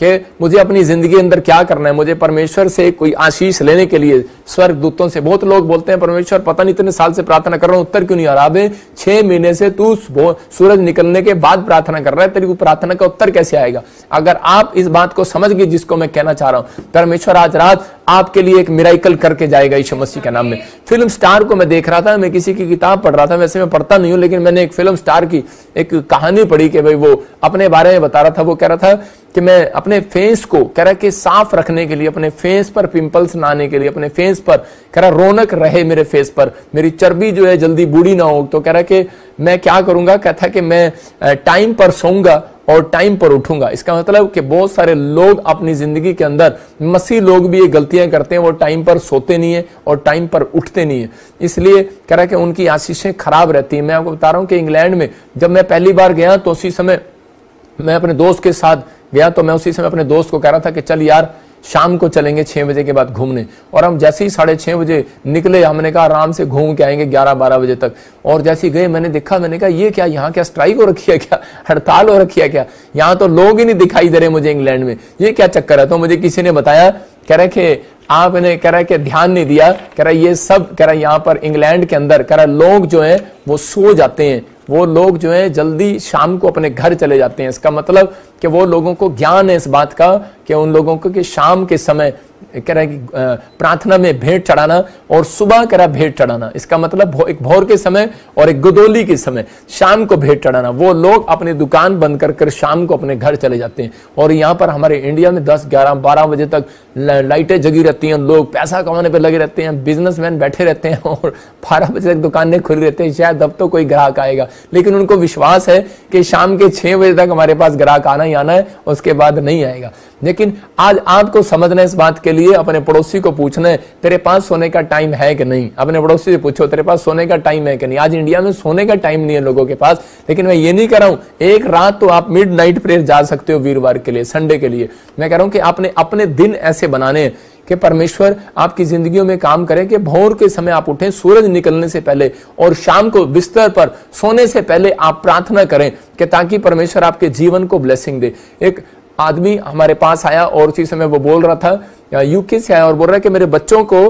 कि मुझे अपनी जिंदगी अंदर क्या करना है, मुझे परमेश्वर से कोई आशीष लेने के लिए स्वर्ग दूतों से। बहुत लोग बोलते हैं परमेश्वर पता नहीं इतने साल से प्रार्थना कर रहा हूं, उत्तर क्यों नहीं आ रहा। अबे 6 महीने से तू सूरज निकलने के बाद प्रार्थना कर रहा है, तेरी को प्रार्थना का उत्तर कैसे आएगा? अगर आप इस बात को समझ गए जिसको मैं कहना चाह रहा हूं, परमेश्वर आज रात आपके लिए एक मिराइकल करके जाएगा यीशु मसीह के नाम में। फिल्म स्टार को मैं देख रहा था, मैं किसी की किताब पढ़ रहा था, वैसे मैं पढ़ता नहीं हूं, लेकिन मैंने एक फिल्म स्टार की एक कहानी पढ़ी कि भाई वो अपने बारे में बता रहा था। वो कह रहा था कि मैं अपने फेस को कह रहा कि साफ रखने के लिए, अपने फेस पर पिंपल्स ना आने के लिए, अपने फेस पर कह रहा रौनक रहे मेरे फेस पर, मेरी चर्बी जो है जल्दी बूढ़ी ना हो, तो कह रहा कि मैं क्या करूंगा, कहता कि मैं टाइम पर सोऊंगा और टाइम पर उठूंगा। इसका मतलब कि बहुत सारे लोग अपनी जिंदगी के अंदर, मसीह लोग भी ये गलतियां करते हैं, वो टाइम पर सोते नहीं है और टाइम पर उठते नहीं है, इसलिए कह रहा कि उनकी आशीषें खराब रहती है। मैं आपको बता रहा हूं कि इंग्लैंड में जब मैं पहली बार गया तो उसी समय मैं अपने दोस्त के साथ गया, तो मैं उसी समय अपने दोस्त को कह रहा था कि चल यार शाम को चलेंगे 6 बजे के बाद घूमने। और हम जैसे ही 6:30 बजे निकले, हमने कहा आराम से घूम के आएंगे 11-12 बजे तक। और जैसे ही गए मैंने देखा, मैंने कहा ये क्या, यहाँ क्या स्ट्राइक हो रखी है, क्या हड़ताल हो रखी है क्या? यहाँ तो लोग ही नहीं दिखाई दे रहे मुझे इंग्लैंड में, ये क्या चक्कर है? तो मुझे किसी ने बताया, कह रहे कि आपने कह रहा है कि ध्यान नहीं दिया, कह रहा ये सब कह रहा यहाँ पर इंग्लैंड के अंदर कह रहा लोग जो है वो सो जाते हैं, वो लोग जो है जल्दी शाम को अपने घर चले जाते हैं। इसका मतलब कि वो लोगों को ज्ञान है इस बात का कि उन लोगों को कि शाम के समय कह रहा है कि प्रार्थना में भेंट चढ़ाना और सुबह कह रहा भेंट चढ़ाना, इसका मतलब एक भोर के समय और एक गुदोली के समय शाम को भेंट चढ़ाना। वो लोग अपनी दुकान बंद कर शाम को अपने घर चले जाते हैं। और यहाँ पर हमारे इंडिया में 10-11-12 बजे तक लाइटें जगी रहती हैं, लोग पैसा कमाने पर लगे रहते हैं, बिजनेसमैन बैठे रहते हैं और 12 बजे तक दुकानें खुली रहती हैं, शायद अब तो कोई ग्राहक आएगा। लेकिन उनको विश्वास है कि शाम के 6 बजे तक हमारे पास ग्राहक आना ही आना है, उसके बाद नहीं आएगा। लेकिन आज आपको समझना है इस बात के लिए, अपने पड़ोसी को पूछना है तेरे पास सोने का टाइम है कि नहीं। अपने पड़ोसी से पूछो तेरे पास सोने का टाइम है कि नहीं। आज इंडिया में सोने का टाइम नहीं है लोगों के पास। लेकिन मैं ये नहीं कह रहा हूं एक रात तो आप मिडनाइट प्रेयर जा सकते हो वीरवार के लिए, संडे के लिए। मैं कह रहा हूं कि आपने अपने दिन ऐसे बनाने कि परमेश्वर आपकी जिंदगियों में काम करे कि भोर के समय आप उठें सूरज निकलने से पहले, और शाम को बिस्तर पर सोने से पहले आप प्रार्थना करें कि ताकि परमेश्वर आपके जीवन को ब्लेसिंग दे। एक आदमी हमारे पास आया और उसी समय वो बोल रहा था, यूके से आया और बोल रहा है कि मेरे बच्चों को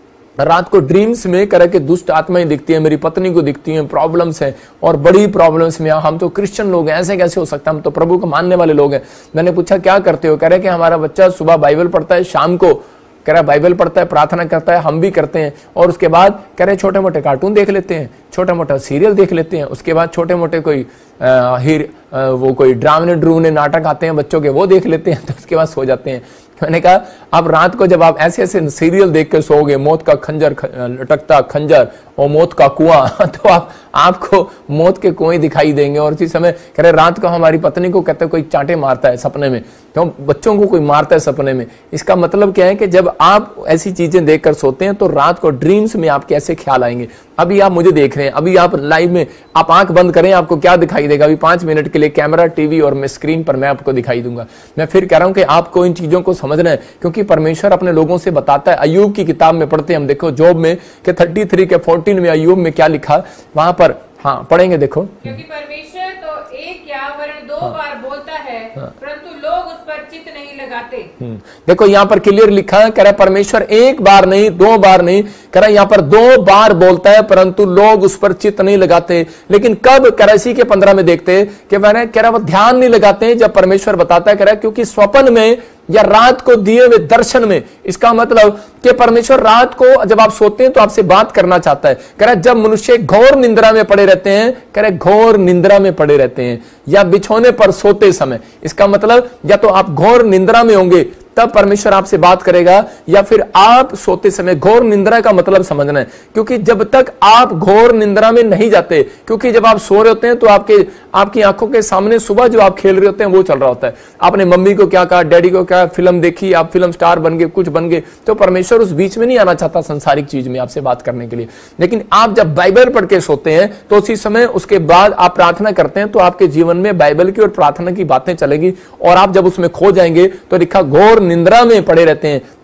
रात को ड्रीम्स में कह रहा कि दुष्ट आत्माएं दिखती है, मेरी पत्नी को दिखती हैं, प्रॉब्लम्स हैं और बड़ी प्रॉब्लम्स में। हम तो क्रिश्चियन लोग हैं, ऐसे कैसे हो सकता है, हम तो प्रभु को मानने वाले लोग हैं। मैंने पूछा क्या करते हो? कह रहे कि हमारा बच्चा सुबह बाइबल पढ़ता है, शाम को कह रहा बाइबल पढ़ता है, प्रार्थना करता है, हम भी करते हैं, और उसके बाद कह रहे छोटे मोटे कार्टून देख लेते हैं, छोटा मोटा सीरियल देख लेते हैं, उसके बाद छोटे मोटे कोई वो कोई ड्रामने नाटक आते हैं बच्चों के, वो देख लेते हैं, तो उसके बाद सो जाते हैं। मैंने कहा अब रात को जब आप ऐसे ऐसे सीरियल देख के सोओगे, मौत का खंजर लटकता खंजर और मौत का कुआं, तो आपको मौत के कुएं दिखाई देंगे। और इसी समय कह रहे रात को हमारी पत्नी को कहते कोई चांटे मारता है सपने में, तो बच्चों को कोई मारता है सपने में। इसका मतलब क्या है कि जब आप ऐसी चीजें देखकर सोते हैं तो रात को ड्रीम्स में आपके ऐसे ख्याल आएंगे। अभी आप मुझे देख रहे हैं, अभी आप लाइव में, आप आंख बंद करें, आपको क्या दिखाई देगा? अभी 5 मिनट के लिए कैमरा, टीवी और मैं स्क्रीन पर मैं आपको दिखाई दूंगा। मैं फिर कह रहा हूं कि आपको इन चीजों को समझना है, क्योंकि परमेश्वर अपने लोगों से बताता है। अय्यूब की किताब में पढ़ते हैं हम, देखो जॉब में कि 33 के 14 में अय्यूब में क्या लिखा वहां पर, हाँ पढ़ेंगे देखो। क्योंकि परमेश्वर तो एक या वरन 2 बार बोलता है, परंतु लोग उस पर चित्त नहीं लगाते। देखो यहाँ पर क्लियर लिखा है, कह रहा परमेश्वर 1 बार नहीं 2 बार नहीं, कह रहा यहाँ पर 2 बार बोलता है परंतु लोग उस पर चित्त नहीं लगाते। लेकिन कब? कह रहा इसी के 15 में देखते कि मैंने कह रहा वो ध्यान नहीं लगाते जब परमेश्वर बताता है। कह रहा क्योंकि स्वप्न में या रात को दिए हुए दर्शन में, इसका मतलब कि परमेश्वर रात को जब आप सोते हैं तो आपसे बात करना चाहता है। कह रहा जब मनुष्य घोर निंद्रा में पड़े रहते हैं, कह रहे घोर निंद्रा में पड़े रहते हैं या बिछौने पर सोते समय, इसका मतलब या तो आप घोर निंद्रा में होंगे तब परमेश्वर आपसे बात करेगा, या फिर आप सोते समय। घोर निंद्रा का मतलब समझना है, क्योंकि जब तक आप घोर निंद्रा में नहीं जाते, क्योंकि जब आप सो रहे होते हैं तो आपकी आंखों के सामने सुबह जो आप खेल रहे होते हैं वो चल रहा होता है। आपने मम्मी को क्या कहा, डैडी को क्या फिल्म देखी, आप फिल्म स्टार बन गए, कुछ बन गए, तो परमेश्वर उस बीच में नहीं आना चाहता संसारिक चीज में आपसे बात करने के लिए। लेकिन आप जब बाइबल पढ़ के सोते हैं तो उसी समय उसके बाद आप प्रार्थना करते हैं तो आपके जीवन में बाइबल की और प्रार्थना की बातें चलेगी, और आप जब उसमें खो जाएंगे तो लिखा घोर निंद्रा में पड़े रहते हैं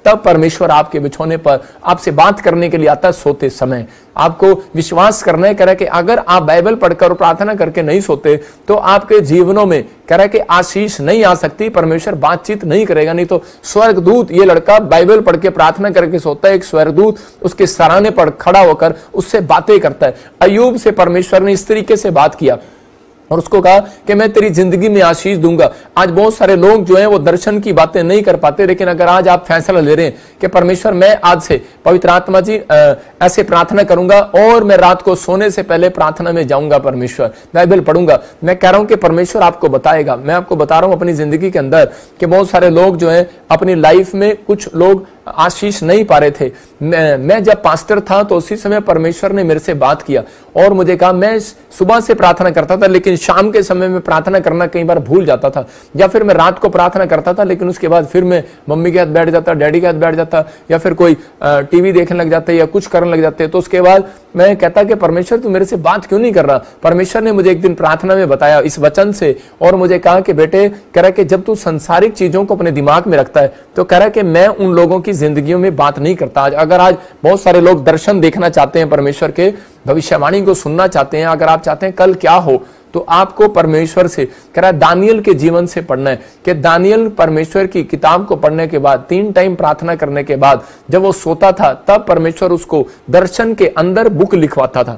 तब परमेश्वर आपके बिछौने पर आपसे बात करने के लिए आता है सोते समय। आपको विश्वास करना है, कह रहा है कि अगर आप बाइबल पढ़कर और प्रार्थना करके नहीं सोते तो आपके जीवनों में कह रहा है कि आशीष नहीं आ सकती, परमेश्वर बातचीत नहीं करेगा। नहीं तो स्वर्गदूत, ये लड़का बाइबल पढ़ के प्रार्थना करके सोता है, एक स्वर्गदूत उसके सराहने पर खड़ा होकर उससे बातें करता है। अय्यूब से परमेश्वर ने इस तरीके से बात किया और उसको कहा कि मैं तेरी जिंदगी में आशीष दूंगा। आज बहुत सारे लोग जो हैं वो दर्शन की बातें नहीं कर पाते, लेकिन अगर आज आप फैसला ले रहे हैं कि परमेश्वर मैं आज से पवित्र आत्मा जी ऐसे प्रार्थना करूंगा और मैं रात को सोने से पहले प्रार्थना में जाऊंगा, परमेश्वर बाइबल पढ़ूंगा, मैं कह रहा हूं कि परमेश्वर आपको बताएगा। मैं आपको बता रहा हूं अपनी जिंदगी के अंदर कि बहुत सारे लोग जो है अपनी लाइफ में कुछ लोग आशीष नहीं पा रहे थे। मैं जब पास्टर था तो उसी समय परमेश्वर ने मेरे से बात किया और मुझे कहा, मैं सुबह से प्रार्थना करता था लेकिन शाम के समय में प्रार्थना करना कई बार भूल जाता था, या फिर मैं रात को प्रार्थना करता था लेकिन उसके बाद फिर मैं मम्मी के हाथ बैठ जाता, डैडी के हाथ बैठ जाता, या फिर कोई टीवी देखने लग जाते या कुछ करने लग जाते। तो उसके बाद मैं कहता कि परमेश्वर तू मेरे से बात क्यों नहीं कर रहा। परमेश्वर ने मुझे एक दिन प्रार्थना में बताया इस वचन से और मुझे कहा कि बेटे, कह रहा कि जब तू संसारिक चीजों को अपने दिमाग में रखता है तो कह रहा कि मैं उन लोगों की जिंदगियों में बात नहीं करता। आज बहुत सारे लोग दर्शन देखना चाहते हैं, परमेश्वर के भविष्यवाणी को सुनना चाहते हैं, अगर आप चाहते हैं कल क्या हो तो आपको परमेश्वर से, कह रहा है दानियल के जीवन से पढ़ना है कि दानियल परमेश्वर की किताब को पढ़ने के बाद 3 टाइम प्रार्थना करने के बाद जब वो सोता था तब परमेश्वर उसको दर्शन के अंदर बुक लिखवाता था,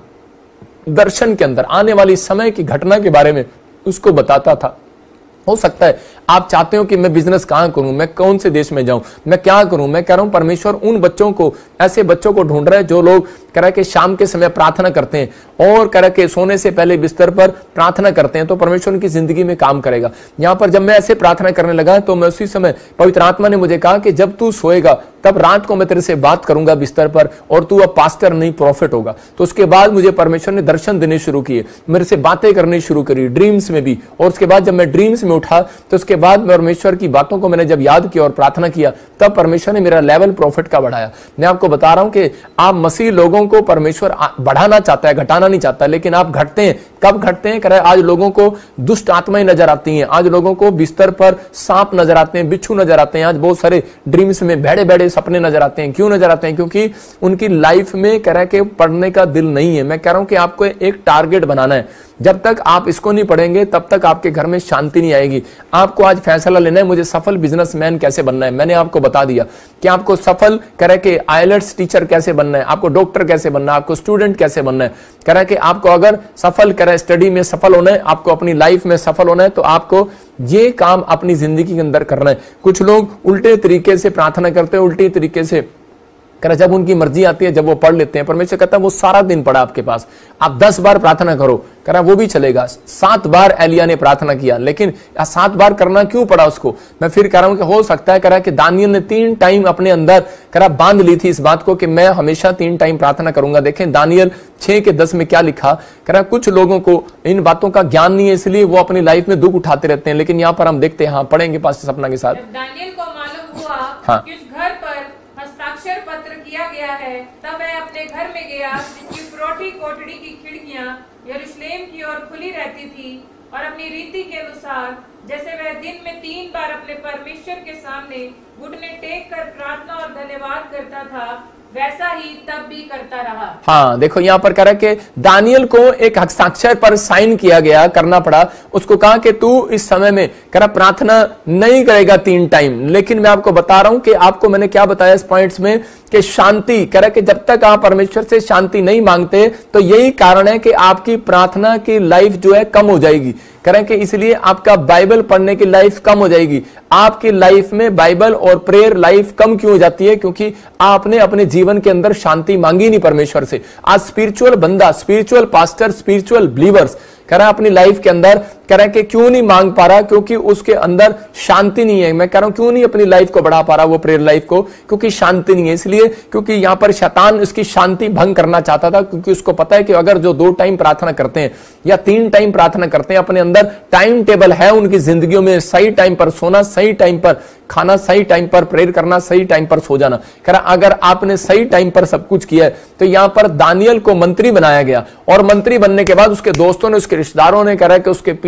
दर्शन के अंदर आने वाली समय की घटना के बारे में उसको बताता था। हो सकता है आप चाहते हो कि मैं बिजनेस कहां करूं, मैं कौन से देश में जाऊं, मैं क्या करूं। मैं कह रहा हूं परमेश्वर उन बच्चों को, ऐसे बच्चों को ढूंढ रहा है जो लोग कह रहा है कि शाम के समय प्रार्थना करते हैं और कह रहा है कि सोने से पहले बिस्तर पर प्रार्थना करते हैं, तो परमेश्वर उनकी जिंदगी में काम करेगा। यहां पर जब मैं ऐसे प्रार्थना करने लगा तो मैं उसी समय पवित्र आत्मा ने मुझे कहा कि जब तू सोएगा तब रात को मैं तेरे से बात करूंगा बिस्तर पर और तू अब पास्टर नहीं प्रॉफिट होगा। तो उसके बाद मुझे परमेश्वर ने दर्शन देने शुरू किए, मेरे से बातें करनी शुरू करी ड्रीम्स में भी। और उसके बाद जब मैं ड्रीम्स में उठा तो उसके बाद परमेश्वर की बातों को मैंने जब याद किया और प्रार्थना किया तब परमेश्वर ने मेरा लेवल प्रॉफिट का बढ़ाया। मैं आपको बता रहा हूं कि आप मसीह लोगों को परमेश्वर बढ़ाना चाहता है, घटाना नहीं चाहता, लेकिन आप घटते हैं। कब घटते हैं? करे आज लोगों को दुष्ट आत्माएं नजर आती हैं, आज लोगों को बिस्तर पर सांप नजर आते हैं, बिच्छू नजर आते हैं, आज बहुत सारे ड्रीम्स में बड़े बड़े सपने नजर आते हैं। क्यों नजर आते हैं? क्योंकि उनकी लाइफ में कह रहा है कि पढ़ने का दिल नहीं है। मैं कह रहा हूं कि आपको एक टारगेट बनाना है, जब तक आप इसको नहीं पढ़ेंगे तब तक आपके घर में शांति नहीं आएगी। आपको आज फैसला लेना है मुझे सफल बिजनेसमैन कैसे बनना है। मैंने आपको बता दिया कि आपको सफल करे कि आईएलटीएस टीचर कैसे बनना है, आपको डॉक्टर कैसे बनना है, आपको स्टूडेंट कैसे बनना है। करे कि आपको अगर सफल करे स्टडी में सफल होना है, आपको अपनी लाइफ में सफल होना है, तो आपको ये काम अपनी जिंदगी के अंदर करना है। कुछ लोग उल्टे तरीके से प्रार्थना करते हैं, उल्टे तरीके से करा जब उनकी मर्जी आती है जब वो पढ़ लेते हैं। परमेश्वर कहता है वो सारा दिन पढ़ा आपके पास, आप 10 बार प्रार्थना करो, करा वो भी चलेगा। 7 बार एलिया ने प्रार्थना किया, लेकिन 7 बार करना क्यों पड़ा उसको? मैं फिर कह रहा हूं कि हो सकता है करा कि दानियल ने 3 टाइम अपने अंदर करा बांध ली थी इस बात को कि मैं हमेशा 3 टाइम प्रार्थना करूंगा। देखें दानियल 6 के 10 में क्या लिखा, करा कुछ लोगों को इन बातों का ज्ञान नहीं है इसलिए वो अपनी लाइफ में दुख उठाते रहते हैं। लेकिन यहाँ पर हम देखते हैं, हाँ पढ़ेंगे पास्टर सपना के साथ। दानियल को मालूम हुआ हाँ। कि उस घर पर हस्ताक्षर पत्र किया गया है, तब वह अपने घर में गया जिसकी पुरोठी कोठरी की खिड़कियां यरूशलेम की ओर खुली रहती थी, और अपनी रीति के अनुसार जैसे वह दिन में 3 बार अपने परमेश्वर के सामने घुटने टेक कर प्रार्थना और धन्यवाद करता था, वैसा ही तब भी करता रहा। हाँ देखो यहाँ पर कह रहा है कि दानियल को एक हस्ताक्षर पर साइन किया गया, करना पड़ा। उसको कहा कि तू इस समय में कह रहा प्रार्थना नहीं करेगा 3 टाइम। लेकिन मैं आपको बता रहा हूं कि आपको मैंने क्या बताया इस पॉइंट्स में कि शांति, कह रहा कि जब तक आप परमेश्वर से शांति नहीं मांगते तो यही कारण है कि आपकी प्रार्थना की लाइफ जो है कम हो जाएगी। करें कि इसलिए आपका बाइबल पढ़ने की लाइफ कम हो जाएगी। आपकी लाइफ में बाइबल और प्रेयर लाइफ कम क्यों हो जाती है? क्योंकि आपने अपने जीवन के अंदर शांति मांगी नहीं परमेश्वर से। आज स्पिरिचुअल बंदा, स्पिरिचुअल पास्टर, स्पिरिचुअल बिलीवर्स कह रहा अपनी लाइफ के अंदर कह रहा है कि क्यों नहीं मांग पा रहा? क्योंकि उसके अंदर शांति नहीं है। मैं कह रहा हूं क्यों नहीं अपनी लाइफ को बढ़ा पा रहा वो प्रेयर लाइफ को? क्योंकि शांति नहीं है। इसलिए क्योंकि यहां पर शैतान उसकी शांति भंग करना चाहता था, क्योंकि उसको पता है कि अगर जो 2 टाइम प्रार्थना करते हैं या 3 टाइम प्रार्थना करते हैं, अपने अंदर टाइम टेबल है उनकी जिंदगियों में, सही टाइम पर सोना, सही टाइम पर खाना, सही टाइम पर प्रेयर करना, सही टाइम पर सो जाना। कह रहा अगर आपने सही टाइम पर सब कुछ किया है तो यहां पर दानियल को मंत्री बनाया गया, और मंत्री बनने के बाद उसके दोस्तों ने, उसके रिश्तेदारों ने कह रहा कि उसके पीछे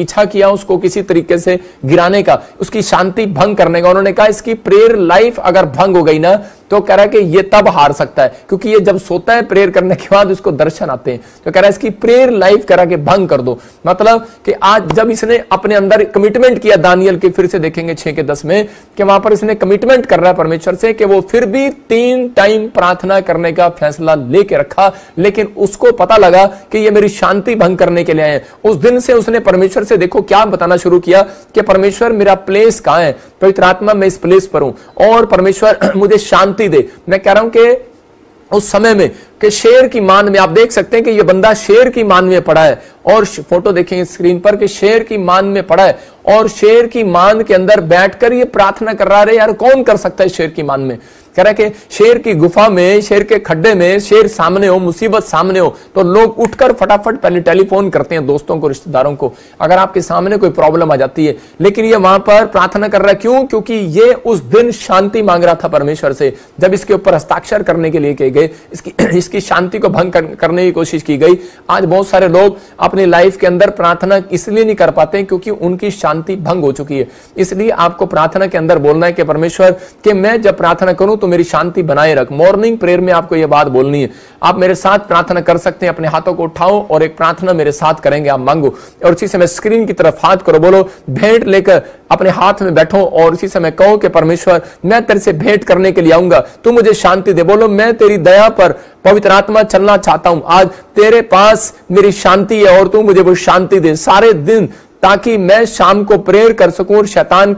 पीछा किया उसको किसी तरीके से गिराने का, उसकी शांति भंग करने का। उन्होंने कहा इसकी प्रेयर लाइफ अगर भंग हो गई ना तो कह रहा है कि ये तब हार सकता है, क्योंकि ये जब सोता है प्रेयर करने के बाद उसको दर्शन आते हैं। तो कह रहा है इसकी प्रेयर लाइफ करा के भंग कर दो। मतलब कि आज जब इसने अपने अंदर कमिटमेंट किया, दानियल के फिर से देखेंगे 6:10 में कि वहां पर इसने कमिटमेंट कर रहा है परमेश्वर से कि वो फिर भी 3 टाइम प्रार्थना करने का फैसला लेके रखा, लेकिन उसको पता लगा कि ये मेरी शांति भंग करने के लिए आए। उस दिन से उसने परमेश्वर से देखो क्या बताना शुरू किया कि परमेश्वर मेरा प्लेस कहां है, पवित्र आत्मा मैं इस प्लेस पर हूं और परमेश्वर मुझे शांति दे। मैं कह रहा हूं कि उस समय में कि शेर की मान में आप देख सकते हैं कि ये बंदा शेर की मान में पड़ा है, और फोटो देखेंगे स्क्रीन पर कि शेर की मान में पड़ा है और शेर की मान के अंदर बैठकर ये प्रार्थना कर रहा है। यार कौन कर सकता है शेर की मान में? कह रहा है कि शेर की गुफा में, शेर के खड्डे में शेर सामने हो, मुसीबत सामने हो तो लोग उठकर फटाफट पहले टेलीफोन करते हैं दोस्तों को, रिश्तेदारों को, अगर आपके सामने कोई प्रॉब्लम आ जाती है। लेकिन ये वहां पर प्रार्थना कर रहा है, क्यों? क्योंकि ये उस दिन शांति मांग रहा था परमेश्वर से। जब इसके ऊपर हस्ताक्षर करने के लिए कहे गए, इसकी शांति को भंग करने की कोशिश की गई। आज बहुत सारे लोग अपनी लाइफ के अंदर प्रार्थना इसलिए नहीं कर पाते क्योंकि उनकी शांति भंग हो चुकी है। इसलिए आपको प्रार्थना के अंदर बोलना है कि परमेश्वर कि मैं जब प्रार्थना करूं तो मेरी शांति बनाए रख। मॉर्निंग प्रेयर में आपको यह बात बोलनी है। आप मेरे साथ प्रार्थना कर सकते हैं, अपने हाथों को उठाओ और एक प्रार्थना मेरे साथ करेंगे, आप मांगो और उसी समय स्क्रीन की तरफ हाथ करो, बोलो भेंट लेकर अपने हाथ में बैठो और उसी समय कहो कि परमेश्वर मैं तेरे से भेंट करने के लिए आऊंगा, तू मुझे शांति दे। बोलो मैं तेरी दया पर पवित्र आत्मा चलना चाहता हूं, आज तेरे पास मेरी शांति है और तू मुझे वो शांति दे सारे दिन, ताकि मैं शाम को प्रेयर कर सकूं और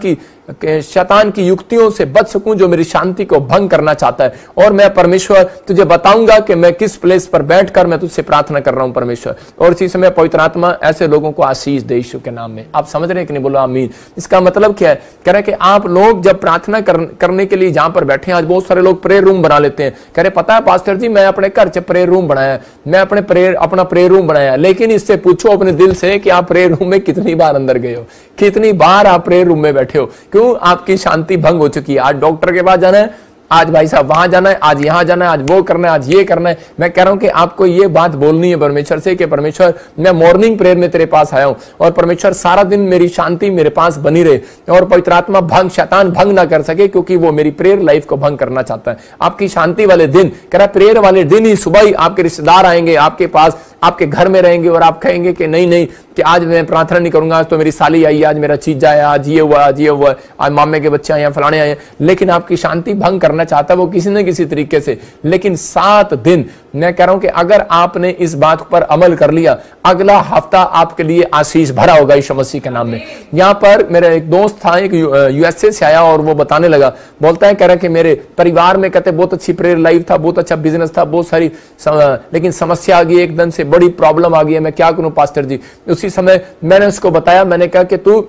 शैतान की युक्तियों से बच सकूं जो मेरी शांति को भंग करना चाहता है। और मैं परमेश्वर तुझे बताऊंगा कि मैं किस प्लेस पर बैठकर मैं तुझसे प्रार्थना कर रहा हूं परमेश्वर। और इसी समय पवित्र आत्मा ऐसे लोगों को आशीष दे यीशु के नाम में। आप समझ रहे हैं कि नहीं? बोलो आमीन। इसका मतलब क्या है? कह रहे कि आप लोग जब प्रार्थना करने के लिए जहां पर बैठे हैं, आज बहुत सारे लोग प्रेयर रूम बना लेते हैं। कह रहे पता है पास्टर जी मैं अपने घर से प्रेयर रूम बनाया, मैं अपना प्रेयर रूम बनाया, लेकिन इससे पूछो अपने दिल से कि आप प्रेयर रूम में कितनी बार अंदर गए हो, कितनी बार आप प्रेयर रूम में बैठे हो? क्यों? आपकी शांति भंग हो चुकी है। आज डॉक्टर के पास जाना है, आज भाई साहब वहां जाना है, आज यहां जाना है, आज वो करना है, आज ये करना है। मैं कह रहा हूं कि आपको ये बात बोलनी है परमेश्वर से कि परमेश्वर मैं मॉर्निंग प्रेयर में तेरे पास आया हूं और परमेश्वर सारा दिन मेरी शांति मेरे पास बनी रहे और पवित्र आत्मा शैतान भंग ना कर सके, क्योंकि वो मेरी प्रेयर लाइफ को भंग करना चाहता है। आपकी शांति वाले दिन, कह रहा प्रेयर वाले दिन ही सुबह ही आपके रिश्तेदार आएंगे आपके पास, आपके घर में रहेंगे और आप कहेंगे कि नहीं कि आज मैं प्रार्थना नहीं करूंगा, आज तो मेरी साली आई, आज मेरा चीज आया, आज ये हुआ, आज मामे के बच्चे आए, फलाने आए, लेकिन आपकी शांति भंग करना चाहता है वो किसी न किसी तरीके से। लेकिन 7 दिन मैं कह रहा हूं कि अगर आपने इस बात पर अमल कर लिया, अगला हफ्ता आपके लिए आशीष भरा होगा यीशु मसीह के नाम में। यहां पर मेरा एक दोस्त था, एक यूएसए से आया और वो बताने लगा, बोलता है कह रहा कि मेरे परिवार में कहते बहुत अच्छी प्रेयर लाइफ था, बहुत अच्छा बिजनेस था, बहुत सारी लेकिन समस्या आ गई, एकदम से बड़ी प्रॉब्लम आ गई है, मैं क्या करूं पास्टर जी? उसी समय मैंने उसको बताया, मैंने कहा कि तू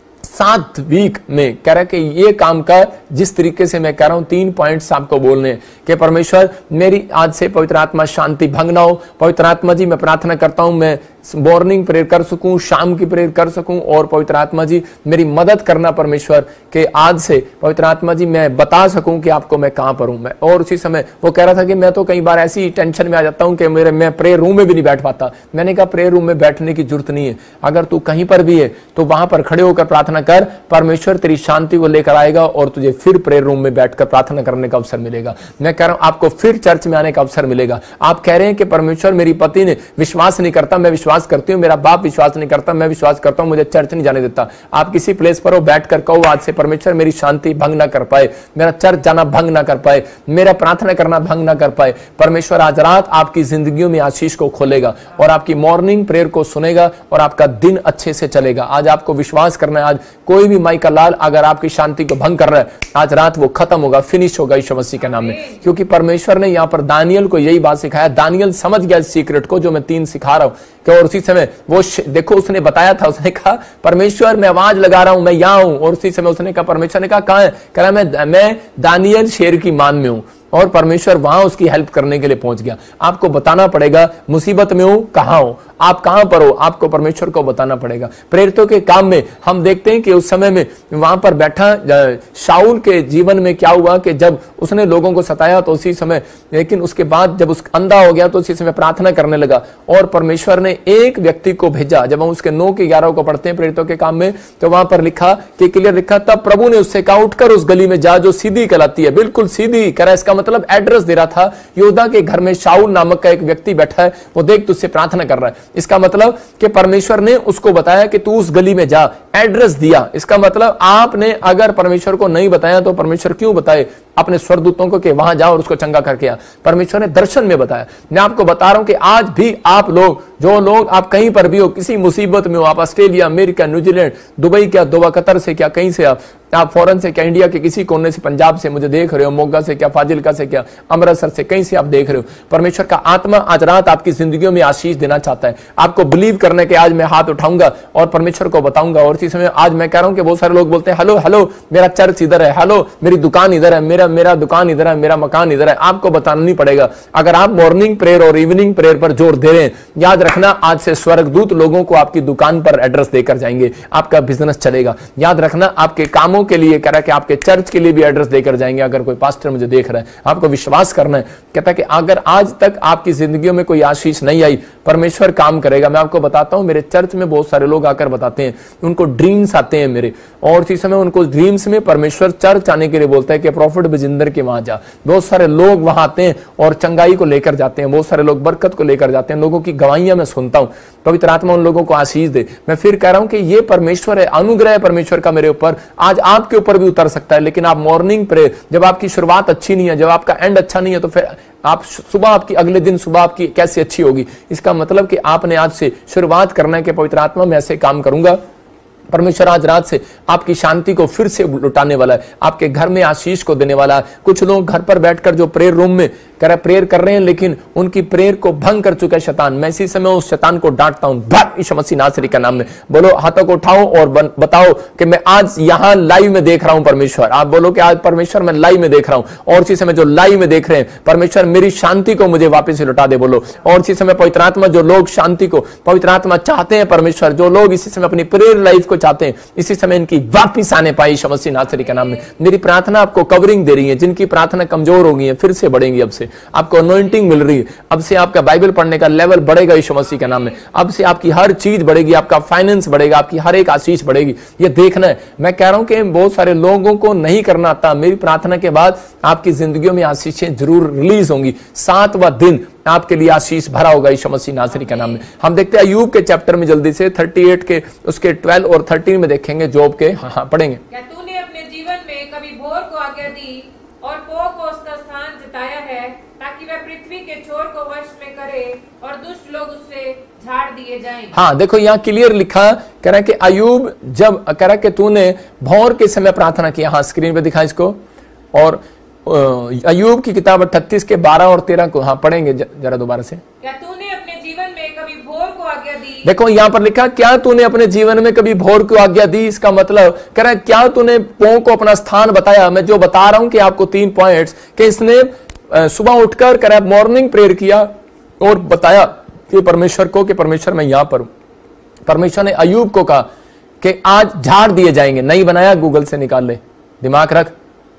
7 वीक में कह रहा कि ये काम का जिस तरीके से मैं कह रहा हूं 3 पॉइंट्स आपको बोलने कि परमेश्वर मेरी आज से पवित्र आत्मा शांति भंग ना हो। पवित्र आत्मा जी मैं प्रार्थना करता हूं मैं मॉर्निंग प्रेयर कर सकूं, शाम की प्रेयर कर सकूं और पवित्र आत्मा जी मेरी मदद करना परमेश्वर के आज से पवित्र आत्मा जी मैं बता सकूं कि आपको मैं कहां पर हूं। मैं और उसी समय वो कह रहा था कि मैं तो कई बार ऐसी टेंशन में आ जाता हूं कि मैं प्रेयर रूम में भी नहीं बैठ पाता। मैंने कहा प्रेयर रूम में बैठने की जरूरत नहीं है, अगर तू कहीं पर भी है तो वहां पर खड़े होकर प्रार्थना कर, परमेश्वर तेरी शांति को लेकर आएगा और तुझे फिर प्रेयर रूम में बैठकर प्रार्थना करने का अवसर मिलेगा। मैं कह रहा हूं आपको फिर चर्च में आने का अवसर मिलेगा। आप कह रहे हैं कि परमेश्वर मेरी पति ने विश्वास नहीं करता, मैं विश्वास करती हूँ, मेरा बाप विश्वास नहीं करता, मैं विश्वास करता हूं, मुझे चर्च नहीं जाने देता। आप किसी प्लेस पर हो, बैठकर कहो आज से परमेश्वर मेरी शांति भंग ना कर पाए, मेरा चर्च जाना भंग ना कर पाए, मेरा प्रार्थना करना भंग ना कर पाए। परमेश्वर आज रात आपकी जिंदगियों में आशीष को खोलेगा और आपकी मॉर्निंग प्रेयर को सुनेगा और आपका दिन अच्छे से चलेगा। आज आपको विश्वास करना है, आज कोई भी माई का लाल अगर आपकी शांति को भंग कर रहा है, आज रात वो खत्म होगा, फिनिश होगा यीशु मसीह के नाम में। क्योंकि परमेश्वर ने यहाँ पर दानियल को यही बात सिखाया। दानियल समझ गया सीक्रेट को जो मैं 3 सिखा रहा हूं कि और उसी समय वो देखो उसने बताया था, उसने कहा परमेश्वर मैं आवाज लगा रहा हूं, मैं यहां हूं। और उसी समय उसने कहा, परमेश्वर ने कहा कहां है? कह रहा मैं दानियल शेर की मान में हूं। और परमेश्वर वहां उसकी हेल्प करने के लिए पहुंच गया। आपको बताना पड़ेगा मुसीबत में हूं, कहां हूं, आप कहां पर हो, आपको परमेश्वर को बताना पड़ेगा। प्रेरितों के काम में हम देखते हैं कि उस समय में वहां पर बैठा शाऊल के जीवन में क्या हुआ कि जब उसने लोगों को सताया तो उसी समय, लेकिन उसके बाद जब उस अंधा हो गया तो उसी समय प्रार्थना करने लगा और परमेश्वर ने एक व्यक्ति को भेजा। जब हम उसके 9 के 11 को पढ़ते हैं प्रेरितों के काम में, तो वहां पर लिखा कि क्लियर लिखा, तब प्रभु ने उससे कहा उठकर उस गली में जा जो सीधी कहलाती है, बिल्कुल सीधी करा। इसका मतलब एड्रेस दे रहा था, यहूदा के घर में शाऊल नामक का एक व्यक्ति बैठा है, वो देख तुझसे प्रार्थना कर रहा है। इसका मतलब कि परमेश्वर ने उसको बताया कि तू उस गली में जा, एड्रेस दिया। इसका मतलब आपने अगर परमेश्वर को नहीं बताया तो परमेश्वर क्यों बताए अपने स्वर्गदूतों को कि वहां जाओ और उसको चंगा करके आ। परमेश्वर ने दर्शन में बताया। मैं आपको बता रहा हूं कि आज भी आप लोग, जो लोग आप कहीं पर भी हो, किसी मुसीबत में हो, आप ऑस्ट्रेलिया, अमेरिका, न्यूजीलैंड, दुबई क्या, दोबा, कतर से क्या, कहीं से आप फॉरेन से क्या, इंडिया के किसी कोने से, पंजाब से मुझे देख रहे हो, मोगा से क्या, फाजिलका से क्या, अमृतसर से, कहीं से आप देख रहे हो, परमेश्वर का आत्मा आज रात आपकी जिंदगियों में आशीष देना चाहता है। आपको बिलीव करने के आज मैं हाथ उठाऊंगा और परमेश्वर को बताऊंगा। और इसी समय आज मैं कह रहा हूं कि बहुत सारे लोग बोलते हैं हेलो हेलो मेरा चर्च इधर है, हेलो मेरी दुकान इधर है, मेरा दुकान इधर है, मेरा मकान इधर है। आपको बताना नहीं पड़ेगा। अगर आप मॉर्निंग प्रेयर और इवनिंग प्रेयर पर जोर दे रहे हैं, याद रखना आज से स्वर्गदूत लोगों को आपकी दुकान पर एड्रेस देकर जाएंगे, आपका बिजनेस चलेगा। याद रखना आपके कामों के लिए कह रहा है कि आपके चर्च के लिए भी एड्रेस देकर जाएंगे। अगर कोई पास्टर मुझे देख रहा है, आपको विश्वास करना है। कहता है कि अगर आज तक आपकी जिंदगियों में कोई आशीष नहीं आई, परमेश्वर काम करेगा। मैं आपको बताता हूं, मेरे चर्च में बहुत सारे लोग आकर बताते हैं, उनको ड्रीम्स आते हैं मेरे, और इसी समय उनको ड्रीम्स में परमेश्वर चर्च आने के लिए बोलता है कि प्रॉफिट बजिंदर के वहां जा। बहुत सारे लोग वहां आते हैं और चंगाई को लेकर जाते हैं, बहुत सारे लोग बरकत को लेकर जाते हैं। लोगों की गवाहियां मैं सुनता हूं, पवित्र आत्मा उन लोगों को आशीष दे। मैं फिर कह रहा हूं कि ये परमेश्वर है, अनुग्रह है परमेश्वर का मेरे ऊपर, आज आपके ऊपर भी उतर सकता है। लेकिन आप मॉर्निंग प्रेयर, जब आपकी शुरुआत अच्छी नहीं है, जब आपका एंड अच्छा नहीं है, तो फिर आप सुबह, आपकी अगले दिन सुबह आपकी कैसे अच्छी होगी? इसका मतलब कि आपने आज से शुरुआत करना है कि पवित्र आत्मा मैं ऐसे काम करूंगा। परमेश्वर आज रात से आपकी शांति को फिर से लुटाने वाला है, आपके घर में आशीष को देने वाला है। कुछ लोग घर पर बैठकर जो प्रेयर रूम में प्रेयर कर रहे हैं, लेकिन उनकी प्रेयर को भंग कर चुका है शैतान। मैं इसी समय उस शैतान को डांटता हूं, भाग यीशु मसीह नासरी का नाम में। बोलो, हाथों को उठाओ और बताओ कि मैं आज यहां लाइव में देख रहा हूं परमेश्वर। आप बोलो कि आज परमेश्वर मैं लाइव में देख रहा हूं, और इसी समय जो लाइव में देख रहे हैं, परमेश्वर मेरी शांति को मुझे वापस लौटा दे। बोलो, और इसी समय पवित्र आत्मा, जो लोग शांति को, पवित्र आत्मा चाहते हैं परमेश्वर, जो लोग इसी समय अपनी प्रेयर लाइफ को चाहते हैं, इसी समय इनकी वापिस आने पाई यीशु मसीह नासरी के नाम में। मेरी प्रार्थना आपको कवरिंग दे रही है। जिनकी प्रार्थना कमजोर हो गई है, फिर से बढ़ेंगी। अब से आपको अनॉइंटिंग मिल रही है, अब से आपका बाइबल पढ़ने का लेवल बढ़ेगा यीशु मसीह के नाम में। अब से आपकी हर चीज बढ़ेगी, आपका फाइनेंस बढ़ेगा, आपकी हर एक आशीष बढ़ेगी। ये देखना है। मैं कह रहा हूं कि बहुत सारे लोगों को नहीं करना आता। मेरी प्रार्थना के बाद आपकी जिंदगियों में आशीषें जरूर रिलीज होंगी। 7वां दिन आपके लिए आशीष भरा होगा यीशु मसीह नासरी के नाम में। हम देखते हैं अय्यूब के चैप्टर में जल्दी से 38 के उसके 12 और 13 में देखेंगे, जॉब के पढ़ेंगे। क्या तूने अपने जीवन में कभी भोर को आज्ञा दी और पो को उसका स्थान जताया है, ताकि वह पृथ्वी के छोर को वश में करे और दुष्ट लोग उससे झाड़ दिए जाएं? हाँ, देखो यहाँ क्लियर लिखा, कह रहा है कि अय्यूब जब कह रहा है कि तूने भोर के समय प्रार्थना किया। हाँ, स्क्रीन पे दिखा इसको। और अय्यूब की किताब 38 के 12 और 13 को पढ़ेंगे जरा दोबारा से। क्या तूने अपने जीवन में कभी भोर को आज्ञा दी? देखो यहाँ पर लिखा, क्या तूने अपने जीवन में कभी भोर को आज्ञा दी। इसका मतलब कह रहा है, क्या तूने पौ को अपना स्थान बताया। मैं जो बता रहा हूं कि आपको 3 पॉइंट्स, कि इसने सुबह उठकर कह रहा है मॉर्निंग प्रेयर किया और बताया कि परमेश्वर को, कि परमेश्वर मैं यहां पर हूं। परमेश्वर ने अय्यूब को कहा कि आज झाड़ दिए जाएंगे। नहीं बनाया, गूगल से निकाल ले, दिमाग रख।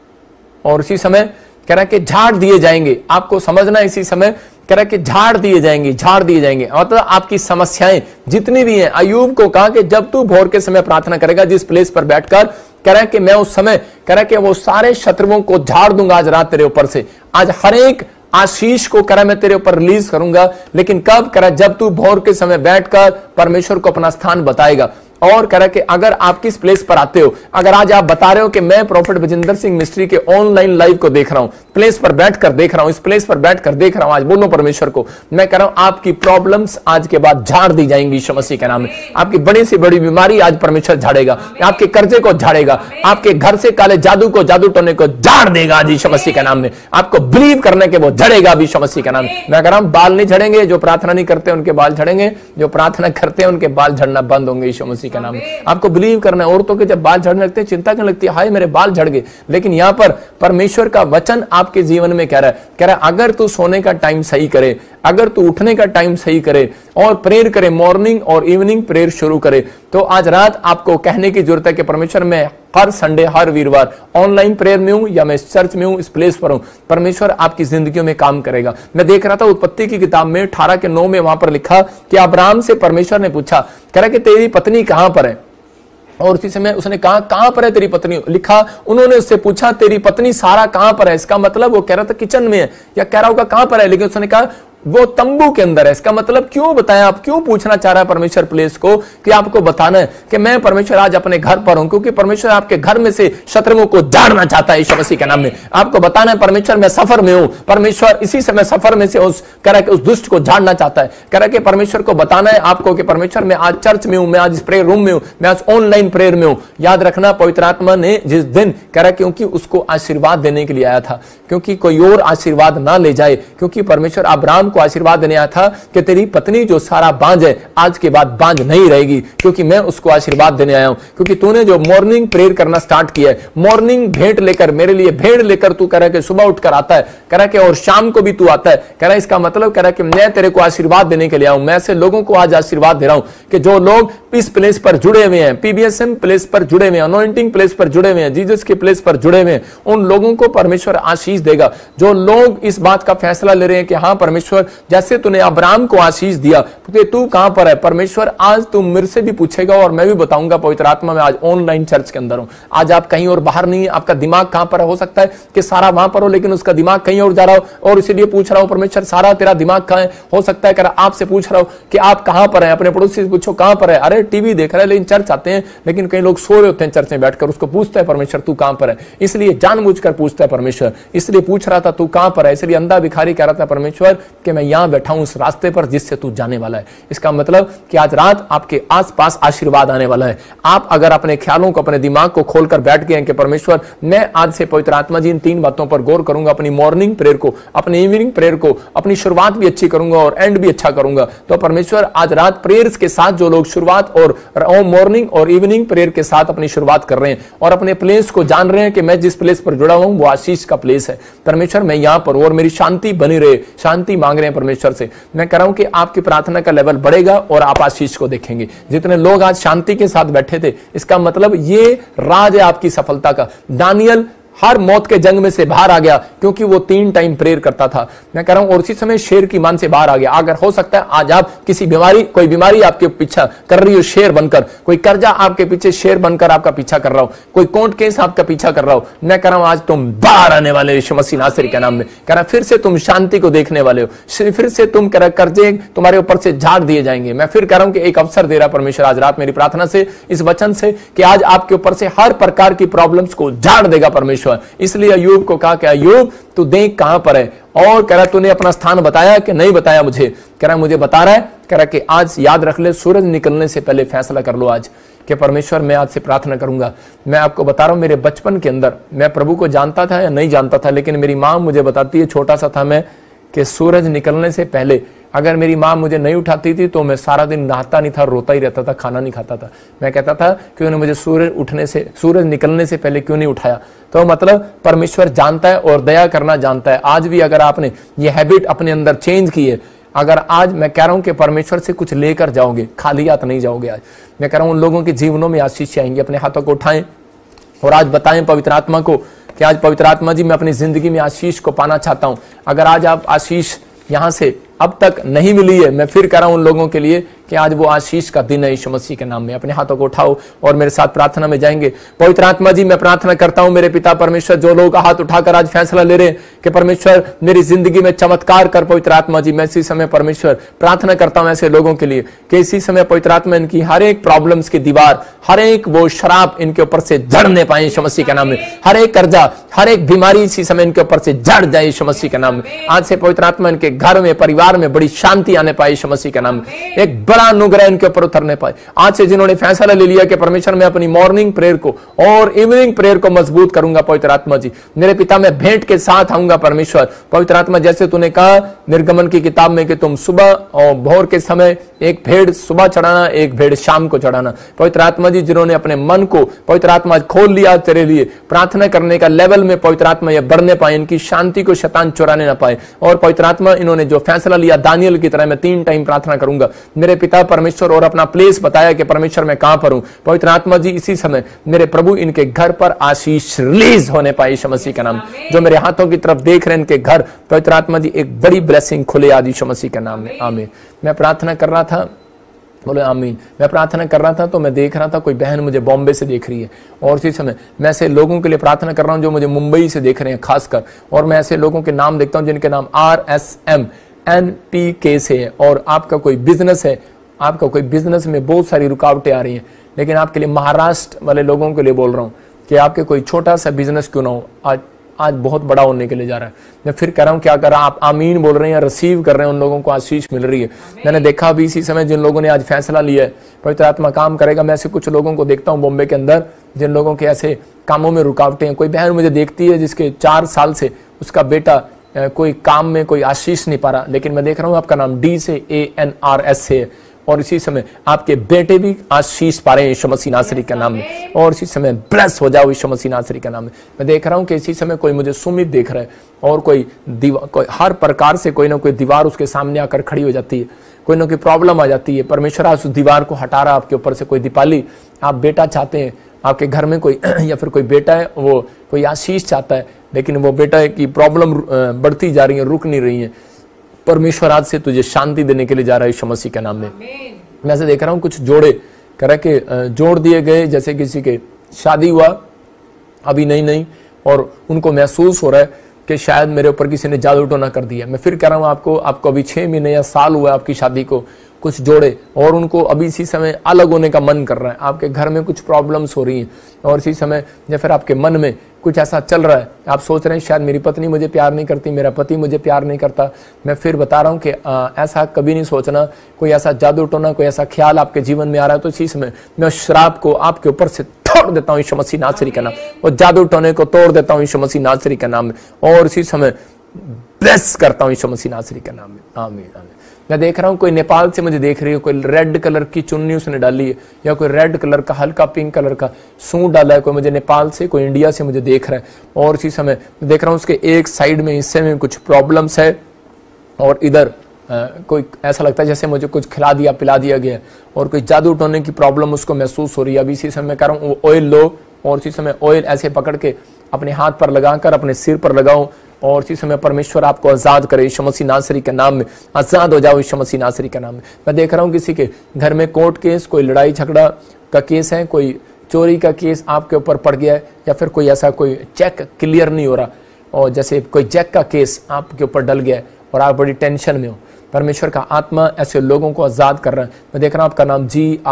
और इसी समय कह रहा है कि झाड़ दिए जाएंगे। आपको समझना, इसी समय कह रहा है कि झाड़ दिए जाएंगे, झाड़ दिए जाएंगे। मतलब आपकी समस्याएं जितनी भी हैं, अय्यूब को कहा कि जब तू भोर के समय प्रार्थना करेगा, जिस प्लेस पर बैठकर, कह रहा है कि मैं उस समय, कह रहा है कि वो सारे शत्रुओं को झाड़ दूंगा आज रात तेरे ऊपर से। आज हर एक आशीष को कह रहा मैं तेरे ऊपर रिलीज करूंगा। लेकिन कब? कह रहा जब तू भोर के समय बैठकर परमेश्वर को अपना स्थान बताएगा। और कह रहा कि अगर आप किस प्लेस पर आते हो, अगर आज आप बता रहे हो कि मैं प्रॉफिट बजिंदर सिंह मिस्ट्री के ऑनलाइन लाइव को देख रहा हूं, प्लेस पर बैठकर देख रहा हूं, इस प्लेस पर बैठकर देख रहा हूं, आज बोलो परमेश्वर को, मैं कह रहा हूं आपकी प्रॉब्लम्स आज के बाद झाड़ दी जाएंगी यीशु मसीह के नाम में। आपकी बड़ी से बड़ी बीमारी आज परमेश्वर झाड़ेगा, आपके कर्जे को झाड़ेगा, आपके घर से काले जादू को, जादू टोने को झाड़ देगा आज यीशु मसीह के नाम में। आपको बिलीव करने के वो झड़ेगा यीशु मसीह के नाम में। मैं कह रहा हूं बाल नहीं झड़ेंगे, जो प्रार्थना नहीं करते उनके बाल झड़ेंगे, जो प्रार्थना करते हैं उनके बाल झड़ना बंद होंगे यीशु मसीह मसीह के नाम में। आपको बिलीव करना है। औरतों के जब बाल झड़ने लगते हैं चिंता करने लगती है, हाय मेरे बाल झड़ गए, लेकिन यहाँ पर परमेश्वर का वचन आपके जीवन में कह रहा है अगर तू सोने का टाइम सही करे, अगर तू उठने का टाइम सही करे और प्रेयर करे, मॉर्निंग और इवनिंग प्रेयर शुरू करे, तो आज रात आपको कहने की जरूरत है कि परमेश्वर मैं हर संडे हर वीरवार ऑनलाइन प्रेयर में हूं या मैं इस चर्च में हूं, इस प्लेस पर हूं, परमेश्वर आपकी जिंदगियों में काम करेगा। मैं देख रहा था उत्पत्ति की किताब में 18:9 में वहां पर लिखा कि अब्राहम से परमेश्वर ने पूछा, कह रहा कि तेरी पत्नी कहां पर है, और उसी समय उसने कहा कहां पर है तेरी पत्नी, लिखा उन्होंने उससे पूछा तेरी पत्नी सारा कहां पर है। इसका मतलब वो कह रहा था किचन में है या कह रहा होगा कहां पर है, लेकिन उसने कहा वो तंबू के अंदर है। इसका मतलब क्यों बताया, आप क्यों पूछना चाह रहा है परमेश्वर प्लेस को कि आपको बताना है कि मैं परमेश्वर आज अपने घर पर हूं, क्योंकि परमेश्वर आपके घर में से शत्रुओं को झाड़ना चाहता है यीशु मसीह के नाम में। आपको बताना है परमेश्वर मैं सफर में हूं, परमेश्वर इसी समय सफर में से उस दुष्ट को झाड़ना चाहता है। कह रहा कि परमेश्वर को बताना है आपको कि परमेश्वर मैं आज चर्च में हूं, मैं आज प्रेयर रूम में हूं, मैं आज ऑनलाइन प्रेयर में हूं। याद रखना पवित्र आत्मा ने जिस दिन कह रहा क्योंकि उसको आशीर्वाद देने के लिए आया था, क्योंकि कोई और आशीर्वाद ना ले जाए, क्योंकि परमेश्वर अब्राहम को आशीर्वाद देने आया था कि तेरी पत्नी जो सारा बांझ है आज के बाद बांझ नहीं रहेगी, क्योंकि मैं उसको आशीर्वाद देने आया हूं। क्योंकि तूने जो मॉर्निंग प्रेयर करना स्टार्ट किया है, मॉर्निंग भेंट लेकर, मेरे लिए भेंट लेकर तू कह रहा है कि सुबह उठकर आता है, कह रहा है कि और शाम को भी तू आता है, कह रहा है इसका मतलब कह रहा है कि मैं तेरे को आशीर्वाद देने के लिए आया हूं। मैं ऐसे लोगों को आज आशीर्वाद दे रहा हूं कि जो लोग इस प्लेस पर जुड़े हुए हैं, पीबीएसएम प्लेस पर जुड़े हुए हैं, अनॉइंटिंग प्लेस पर जुड़े हुए हैं, जीसस के प्लेस पर जुड़े हुए हैं, उन लोगों को परमेश्वर आशीष देगा। जो लोग इस बात का फैसला ले रहे हैं कि हाँ परमेश्वर जैसे तूने अब्राहम को आशीष दिया, तो तू कहां पर है, परमेश्वर आज तुम मेरे से भी पूछेगा और मैं भी बताऊंगा पवित्र आत्मा में आज ऑनलाइन चर्च के अंदर हूं। आज आप कहीं और बाहर नहीं है, आपका दिमाग कहां पर है, हो सकता है कि सारा वहां पर हो लेकिन उसका दिमाग कहीं और जा रहा हो, और इसीलिए पूछ रहा हूं परमेश्वर सारा तेरा दिमाग कहां है। हो सकता है आपसे पूछ रहा हूं कि आप कहां पर है, अपने पड़ोसी से पूछो कहां पर है, अरे टीवी देख रहा है लेकिन चर्च आते हैं, लेकिन कई लोग सो रहे होते हैं चर्च में बैठकर, उसको पूछता है परमेश्वर तू कहां पर है, इसलिए जानबूझकर पूछता है परमेश्वर, इसलिए पूछ रहा था तू कहां पर है, इसलिए अंधा भिखारी कह रहा था परमेश्वर कि मैं यहां बैठा हूं उस रास्ते पर जिससे तू जाने वाला है। इसका मतलब कि आज रात आपके आसपास आशीर्वाद आने वाला है। आप अगर अपने ख्यालों को, अपने दिमाग को खोलकर बैठ गए हैं कि परमेश्वर मैं आज से पवित्र आत्मा जी इन 3 बातों पर गौर करूंगा, अपनी मॉर्निंग प्रेयर को, अपनी इवनिंग प्रेयर को, अपनी शुरुआत भी अच्छी करूंगा और एंड भी अच्छा करूंगा, तो परमेश्वर आज रात प्रेयर्स के साथ जो लोग शुरुआत और मॉर्निंग और इवनिंग प्रेयर के साथ अपनी शुरुआत कर रहे हैं और अपने प्लेस को जान रहे हैं कि मैं जिस प्लेस पर जुड़ा हुआ हूं वो आशीष का प्लेस है, परमेश्वर मैं यहां पर और मेरी शांति बनी रहे, शांति मांग रहे हैं परमेश्वर से, मैं कह रहा हूं कि आपकी प्रार्थना का लेवल बढ़ेगा और आप आशीष को देखेंगे। जितने लोग आज शांति के साथ बैठे थे, इसका मतलब ये राज है आपकी सफलता का। दानियल हर मौत के जंग में से बाहर आ गया क्योंकि वो 3 टाइम प्रेयर करता था। मैं कह रहा हूं और उसी समय शेर की मान से बाहर आ गया। अगर हो सकता है आज आप किसी बीमारी, कोई बीमारी आपके पीछा कर रही हो शेर बनकर, कोई कर्जा आपके पीछे शेर बनकर आपका पीछा कर रहा हो, कोई कोर्ट केस आपका पीछा कर रहा हो, मैं कह रहा हूं आज तुम बाहर आने वाले यीशु मसीह नासरी के नाम में। कह रहा फिर से तुम शांति को देखने वाले हो, फिर से तुम कह रहा कर्जे तुम्हारे ऊपर से झाड़ दिए जाएंगे। मैं फिर कह रहा हूं कि एक अवसर दे रहा परमेश्वर आज रात मेरी प्रार्थना से, इस वचन से कि आज आपके ऊपर से हर प्रकार की प्रॉब्लम्स को झाड़ देगा परमेश्वर। इसलिए अय्यूब को कहा कि अय्यूब तू देख कहां पर है, और कह रहा तूने अपना स्थान बताया कि नहीं बताया मुझे, कह रहा मुझे बता रहा है, कह रहा कि आज याद रख ले सूरज निकलने से पहले फैसला कर लो आज कि परमेश्वर मैं आज से प्रार्थना करूंगा। मैं आपको बता रहा हूं मेरे बचपन के अंदर मैं प्रभु को जानता था या नहीं जानता था, लेकिन मेरी मां मुझे बताती है, छोटा सा था मैं, कि सूरज निकलने से पहले अगर मेरी माँ मुझे नहीं उठाती थी तो मैं सारा दिन नहाता नहीं था, रोता ही रहता था, खाना नहीं खाता था। मैं कहता था कि उन्होंने मुझे सूरज निकलने से पहले क्यों नहीं उठाया। तो मतलब परमेश्वर जानता है और दया करना जानता है। आज भी अगर आपने ये हैबिट अपने अंदर चेंज की है, अगर आज मैं कह रहा हूं कि परमेश्वर से कुछ लेकर जाओगे, खाली हाथ नहीं जाओगे। आज मैं कह रहा हूं उन लोगों के जीवनों में आशीष आएंगे। अपने हाथों को उठाएं और आज बताएं पवित्र आत्मा को कि आज पवित्र आत्मा जी मैं अपनी जिंदगी में आशीष को पाना चाहता हूं। अगर आज आप आशीष यहां से अब तक नहीं मिली है, मैं फिर कह रहा हूं उन लोगों के लिए कि आज वो आशीष का दिन है यीशु मसीह के नाम में। अपने हाथों को उठाओ और मेरे साथ प्रार्थना में जाएंगे। पवित्र आत्मा जी मैं प्रार्थना करता हूं मेरे पिता परमेश्वर, जो लोग हाथ उठाकर आज फैसला ले रहे हैं कि परमेश्वर मेरी जिंदगी में चमत्कार कर, पवित्र आत्मा जी मैं इसी समय परमेश्वर प्रार्थना करता हूं ऐसे लोगों के लिए कि इसी समय पवित्र आत्मा इनकी हर एक प्रॉब्लम्स की दीवार, हर एक वो शराब इनके ऊपर से झड़ने पाए यीशु मसीह के नाम में। हर एक कर्जा हर एक बीमारी इसी समय इनके ऊपर से जड़ जाए यीशु मसीह के नाम में। आज से पवित्र आत्मा इनके घर में, परिवार में बड़ी शांति आने पाए यीशु मसीह के नाम में। एक बड़ा अनुग्रह इनके ऊपर उतरने पाए। आज से जिन्होंने फैसला ले लिया कि परमेश्वर मैं अपनी मॉर्निंग प्रेयर को और इवनिंग प्रेयर को मजबूत करूंगा, पवित्र आत्मा जी मेरे पिता मैं भेंट के साथ आऊंगा परमेश्वर। पवित्र आत्मा जैसे तूने कहा निर्गमन की किताब में कि तुम सुबह और भोर के समय एक भेड़ सुबह चढ़ाना, एक भेड़ शाम को चढ़ाना। पवित्र आत्मा जी जिन्होंने अपने मन को पवित्र आत्मा खोल लिया तेरे लिए, प्रार्थना करने का लेवल में पवित्र आत्मा ये बढ़ने पाए, इनकी शांति को शैतान चुराने ना पाए। और पवित्र आत्मा इन्होंने जो फैसला लिया दानियल की तरह मैं 3 टाइम प्रार्थना करूंगा मेरे पिता परमेश्वर, और अपना प्लेस बताया कि परमेश्वर मैं कहां पर हूं। पवित्र आत्मा जी इसी समय मेरे प्रभु इनके घर पर आशीष रिलीज होने पाए यीशु मसीह का नाम। जो मेरे हाथों की तरफ देख रहे हैं इनके घर पवित्र आत्मा जी एक बड़ी ब्लेसिंग खुले आज यीशु मसीह के नाम में, आमीन। मैं प्रार्थना कर रहा था, बोले आमीन। मैं प्रार्थना कर रहा था तो मैं देख रहा था कोई बहन मुझे बॉम्बे से देख रही है, और इसी समय मैं ऐसे लोगों के लिए प्रार्थना कर रहा हूं जो मुझे मुंबई से देख रहे हैं खासकर, और मैं ऐसे लोगों के नाम देखता हूं जिनके नाम RSMNPK से है। और आपका कोई बिजनेस है, आपका कोई बिजनेस में बहुत सारी रुकावटें आ रही हैं, लेकिन आपके लिए महाराष्ट्र वाले लोगों के लिए बोल रहा हूं कि आपके कोई छोटा सा बिजनेस क्यों ना हो आज बहुत बड़ा होने के लिए जा रहा है। मैं फिर कह रहा हूं क्या कर रहा, आप आमीन बोल रहे हैं, रिसीव कर रहे हैं, उन लोगों को आशीष मिल रही है। मैंने देखा अभी इसी समय जिन लोगों ने आज फैसला लिया है पवित्र आत्मा काम करेगा। मैं ऐसे कुछ लोगों को देखता हूं बॉम्बे के अंदर जिन लोगों के ऐसे कामों में रुकावटें हैं। कोई बहन मुझे देखती है जिसके 4 साल से उसका बेटा कोई काम में कोई आशीष नहीं पा रहा, लेकिन मैं देख रहा हूं आपका नाम D से ANRS से है, और इसी समय आपके बेटे भी आशीष पा रहे हैं यीशु मसीह नासरी के नाम में, और इसी समय ब्लेस हो जाओ यीशु मसीह नासरी के नाम में। मैं देख रहा हूं कि इसी समय कोई मुझे सुमित देख रहा है, और कोई हर प्रकार से कोई ना कोई दीवार उसके सामने आकर खड़ी हो जाती है, कोई ना कोई प्रॉब्लम आ जाती है। परमेश्वर आज उस दीवार को हटा रहा आपके ऊपर से। कोई दीपाली आप बेटा चाहते हैं, आपके घर में कोई या फिर कोई बेटा है वो कोई आशीष चाहता है, लेकिन वो बेटा की प्रॉब्लम बढ़ती जा रही है, रुक नहीं रही है। परमेश्वर आज से तुझे शांति देने के लिए जा रहा है यीशु मसीह के नाम में। मैं ऐसे देख रहा हूं कुछ जोड़े कह के जोड़ दिए गए, जैसे किसी के शादी हुआ अभी नहीं, और उनको महसूस हो रहा है कि शायद मेरे ऊपर किसी ने जादू टोना कर दिया। मैं फिर कह रहा हूं आपको अभी 6 महीने या साल हुआ आपकी शादी को, कुछ जोड़े, और उनको अभी इसी समय अलग होने का मन कर रहा है। आपके घर में कुछ प्रॉब्लम्स हो रही हैं, और इसी समय या फिर आपके मन में कुछ ऐसा चल रहा है, आप सोच रहे हैं शायद मेरी पत्नी मुझे प्यार नहीं करती, मेरा पति मुझे प्यार नहीं करता। मैं फिर बता रहा हूं कि ऐसा कभी नहीं सोचना। कोई ऐसा जादू टोना, कोई ऐसा ख्याल आपके जीवन में आ रहा है तो इसी समय मैं उस श्राप को आपके ऊपर से तोड़ देता हूं यीशु मसीह नासरी का नाम, और जादू टोने को तोड़ देता हूं यीशु मसीह नासरी का नाम में, और इसी समय ब्लेस करता हूं यीशु मसीह नासरी का नाम में, आमीन आमीन। मैं देख रहा हूं कोई नेपाल से मुझे देख रही है, कोई रेड कलर की चुन्नी उसने डाली है, या कोई रेड कलर का हल्का पिंक कलर का सूट डाला है। कोई मुझे नेपाल से, कोई इंडिया से मुझे देख रहा है, और इसी समय मैं देख रहा हूं उसके एक साइड में हिस्से में कुछ प्रॉब्लम्स है, और इधर कोई ऐसा लगता है जैसे मुझे कुछ खिला दिया पिला दिया गया, और कोई जादू टोने की प्रॉब्लम उसको महसूस हो रही है। अभी इसी समय मैं कह रहा हूँ ऑयल लो, और इसी समय ऑयल ऐसे पकड़ के अपने हाथ पर लगाकर अपने सिर पर लगाओ, और इसी समय परमेश्वर आपको आजाद करे यीशु मसीह नासरी के नाम में। आजाद हो जाओ यीशु मसीह नासरी के नाम में। मैं देख रहा हूँ किसी के घर में कोर्ट केस, कोई लड़ाई झगड़ा का केस है, कोई चोरी का केस आपके ऊपर पड़ गया है, या फिर कोई ऐसा कोई चेक क्लियर नहीं हो रहा, और जैसे कोई चेक का केस आपके ऊपर डल गया है और आप बड़ी टेंशन में हो। परमेश्वर का आत्मा ऐसे लोगों को आजाद कर रहा है। मैं देख रहा हूं आपका नाम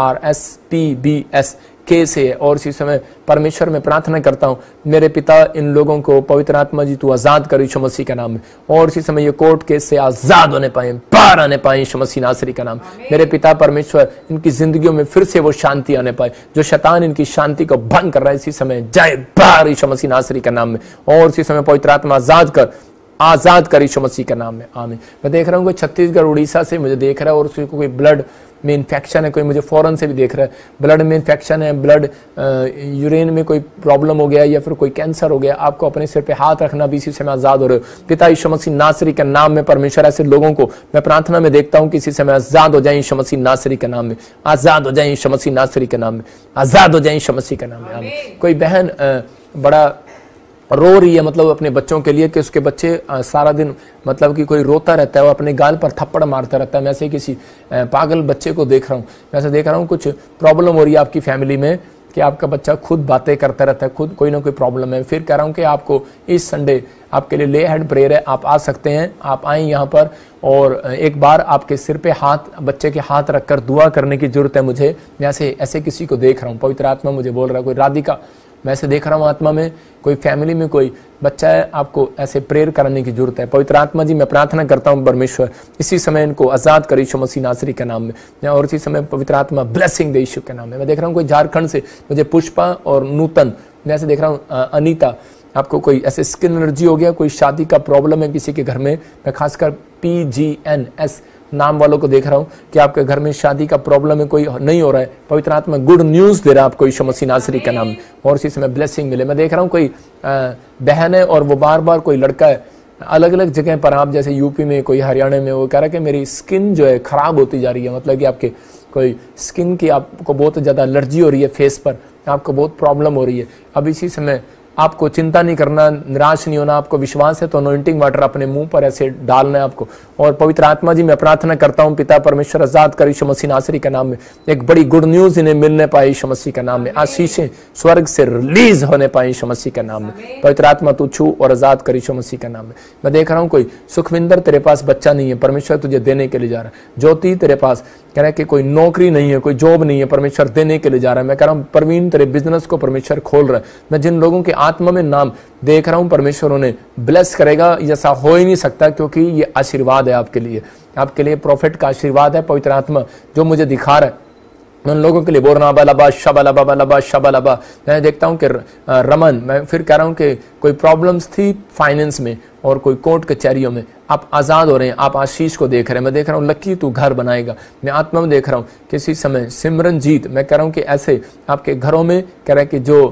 GRSPBSK से है, और इसी समय परमेश्वर में प्रार्थना करता हूं मेरे पिता इन लोगों को पवित्र आत्मा जी तू आजाद कर यीशु मसीह का नाम में, और इसी समय ये कोर्ट केस से आजाद होने पाए, बाहर आने पाए यीशु मसीह नासरी का नाम। मेरे पिता परमेश्वर इनकी जिंदगियों में फिर से वो शांति आने पाए, जो शैतान इनकी शांति को भंग कर रहा है इसी समय जाए बाहर यीशु मसीह नासरी का नाम में, और इसी समय पवित्र आत्मा आजाद कर यीशु मसीह के नाम में, आमीन। मैं देख रहा हूँ कोई छत्तीसगढ़ उड़ीसा से मुझे देख रहा है, और उसको कोई ब्लड में इन्फेक्शन है, कोई मुझे फॉरेन से भी देख रहा है, ब्लड में इन्फेक्शन है, ब्लड यूरिन में कोई प्रॉब्लम हो गया, या फिर कोई कैंसर हो गया। आपको अपने सिर पे हाथ रखना भी इसी समय आजाद हो रहे हो। पिता यीशु मसीह नासरी के नाम में परमेश्वर ऐसे लोगों को मैं प्रार्थना में देखता हूँ कि इसी समय आजाद हो जाए यीशु मसीह नासरी के नाम में, आजाद हो जाए यीशु मसीह नासरी के नाम में, आजाद हो जाए यीशु मसीह के नाम में, आमीन। कोई बहन बड़ा रो रही है, मतलब अपने बच्चों के लिए कि उसके बच्चे सारा दिन मतलब कि कोई रोता रहता है, वो अपने गाल पर थप्पड़ मारता रहता है। मैं ऐसे किसी पागल बच्चे को देख रहा हूँ। मैं ऐसे देख रहा हूँ कुछ प्रॉब्लम हो रही है आपकी फैमिली में कि आपका बच्चा खुद बातें करता रहता है, खुद कोई ना कोई प्रॉब्लम है। फिर कह रहा हूँ कि आपको इस संडे आपके लिए ले हेड प्रेयर है, आप आ सकते हैं, आप आए यहाँ पर, और एक बार आपके सिर पे हाथ, बच्चे के हाथ रखकर दुआ करने की जरूरत है मुझे। मैं ऐसे किसी को देख रहा हूँ, पवित्र आत्मा मुझे बोल रहा है, कोई राधिका मैं ऐसे देख रहा हूँ आत्मा में, कोई फैमिली में कोई बच्चा है, आपको ऐसे प्रेयर करने की जरूरत है। पवित्र आत्मा जी मैं प्रार्थना करता हूँ परमेश्वर इसी समय इनको आजाद कर यीशु मसीह नासरी के नाम में, और इसी समय पवित्र आत्मा ब्लेसिंग दे यीशु के नाम में। मैं देख रहा हूँ कोई झारखंड से मुझे पुष्पा और नूतन, मैं ऐसे देख रहा हूँ अनीता, आपको कोई ऐसे स्किन एलर्जी हो गया, कोई शादी का प्रॉब्लम है किसी के घर में, मैं खासकर PGNS नाम वालों को देख रहा हूं कि आपके घर में शादी का प्रॉब्लम है, कोई नहीं हो रहा है। पवित्र आत्मा गुड न्यूज दे रहा है आपको यीशु मसीह नासरी का नाम, और इसी समय ब्लेसिंग मिले। मैं देख रहा हूं कोई बहन है और वो बार बार कोई लड़का है, अलग अलग जगह पर, आप जैसे यूपी में, कोई हरियाणा में, वो कह रहा है कि मेरी स्किन जो है खराब होती जा रही है, मतलब कि आपके कोई स्किन की आपको बहुत ज़्यादा एलर्जी हो रही है, फेस पर आपको बहुत प्रॉब्लम हो रही है। अब इसी समय आपको चिंता नहीं करना, निराश नहीं होना, आपको विश्वास है तो अनॉइंटिंग वाटर अपने मुंह पर ऐसे डालना है आपको। और पवित्र आत्मा जी मैं प्रार्थना करता हूं पिता परमेश्वर आजाद कर यीशु मसीह नासरी के नाम में, एक बड़ी गुड न्यूज इन्हें मिलने पाए यीशु मसीह के नाम में, आशीषें स्वर्ग से रिलीज होने पाए यीशु मसीह के नाम में। पवित्र आत्मा तू छू और आजाद कर यीशु मसीह के नाम में। मैं देख रहा हूँ कोई सुखविंदर तेरे पास बच्चा नहीं है, परमेश्वर तुझे देने के लिए जा रहा है। ज्योति तेरे पास कह रहा है कि कोई नौकरी नहीं है, कोई जॉब नहीं है, परमेश्वर देने के लिए जा रहा है। मैं कह रहा हूँ प्रवीण तेरे बिजनेस को परमेश्वर खोल रहा है। मैं जिन लोगों के आत्मा में नाम देख रहा हूं परमेश्वर उन्हें ब्लेस करेगा, ऐसा हो ही नहीं सकता, क्योंकि ये आशीर्वाद है आपके लिए, आपके लिए प्रॉफिट का आशीर्वाद है। पवित्र आत्मा जो मुझे दिखा रहा है मैं उन लोगों के लिए बोल रहा हूं शबलबा। मैं देखता हूं कि रमन, मैं फिर कह रहा हूं कि कोई प्रॉब्लम्स थी फाइनेंस में और कोई कोर्ट कचहरियों में, आप आजाद हो रहे हैं, आप आशीष को देख रहे हैं। मैं देख रहा हूं लक्की तू घर बनाएगा। मैं आत्मा में देख रहा हूं किसी समय सिमरनजीत, मैं कह रहा हूं कि ऐसे आपके घरों में कह रहा है कि जो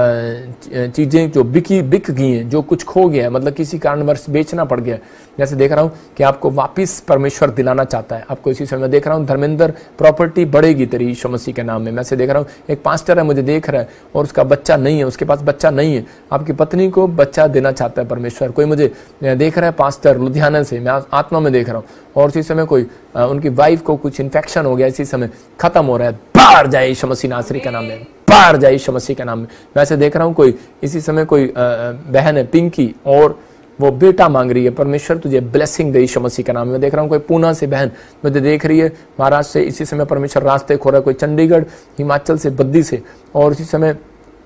चीजें जो बिक गई हैं, जो कुछ खो गया है, मतलब किसी कारणवश बेचना पड़ गया, जैसे देख रहा हूं कि आपको वापस परमेश्वर दिलाना चाहता है आपको। इसी समय देख रहा हूं धर्मेंद्र प्रॉपर्टी बढ़ेगी तेरी यीशु मसीह के नाम में। मैं से देख रहा हूं एक पास्टर है मुझे देख रहा है और उसका बच्चा नहीं है, उसके पास बच्चा नहीं है, आपकी पत्नी को बच्चा देना चाहता है परमेश्वर। कोई मुझे देख रहा है पास्टर लुधियाना से, मैं आत्मा में देख रहा हूँ, और इसी समय कोई उनकी वाइफ को कुछ इन्फेक्शन हो गया, इसी समय खत्म हो रहा है, बाहर जाए यीशु मसीह नासरी का नाम में, बाहर जाए यीशु मसीह के नाम में। वैसे देख रहा हूँ कोई इसी समय कोई बहन है पिंकी और वो बेटा मांग रही है, परमेश्वर तुझे ब्लेसिंग दे यीशु मसीह का नाम में। देख रहा हूँ कोई पूना से बहन मुझे देख रही है, महाराष्ट्र से, इसी समय परमेश्वर रास्ते खो रहा है। कोई चंडीगढ़ हिमाचल से बद्दी से, और इसी समय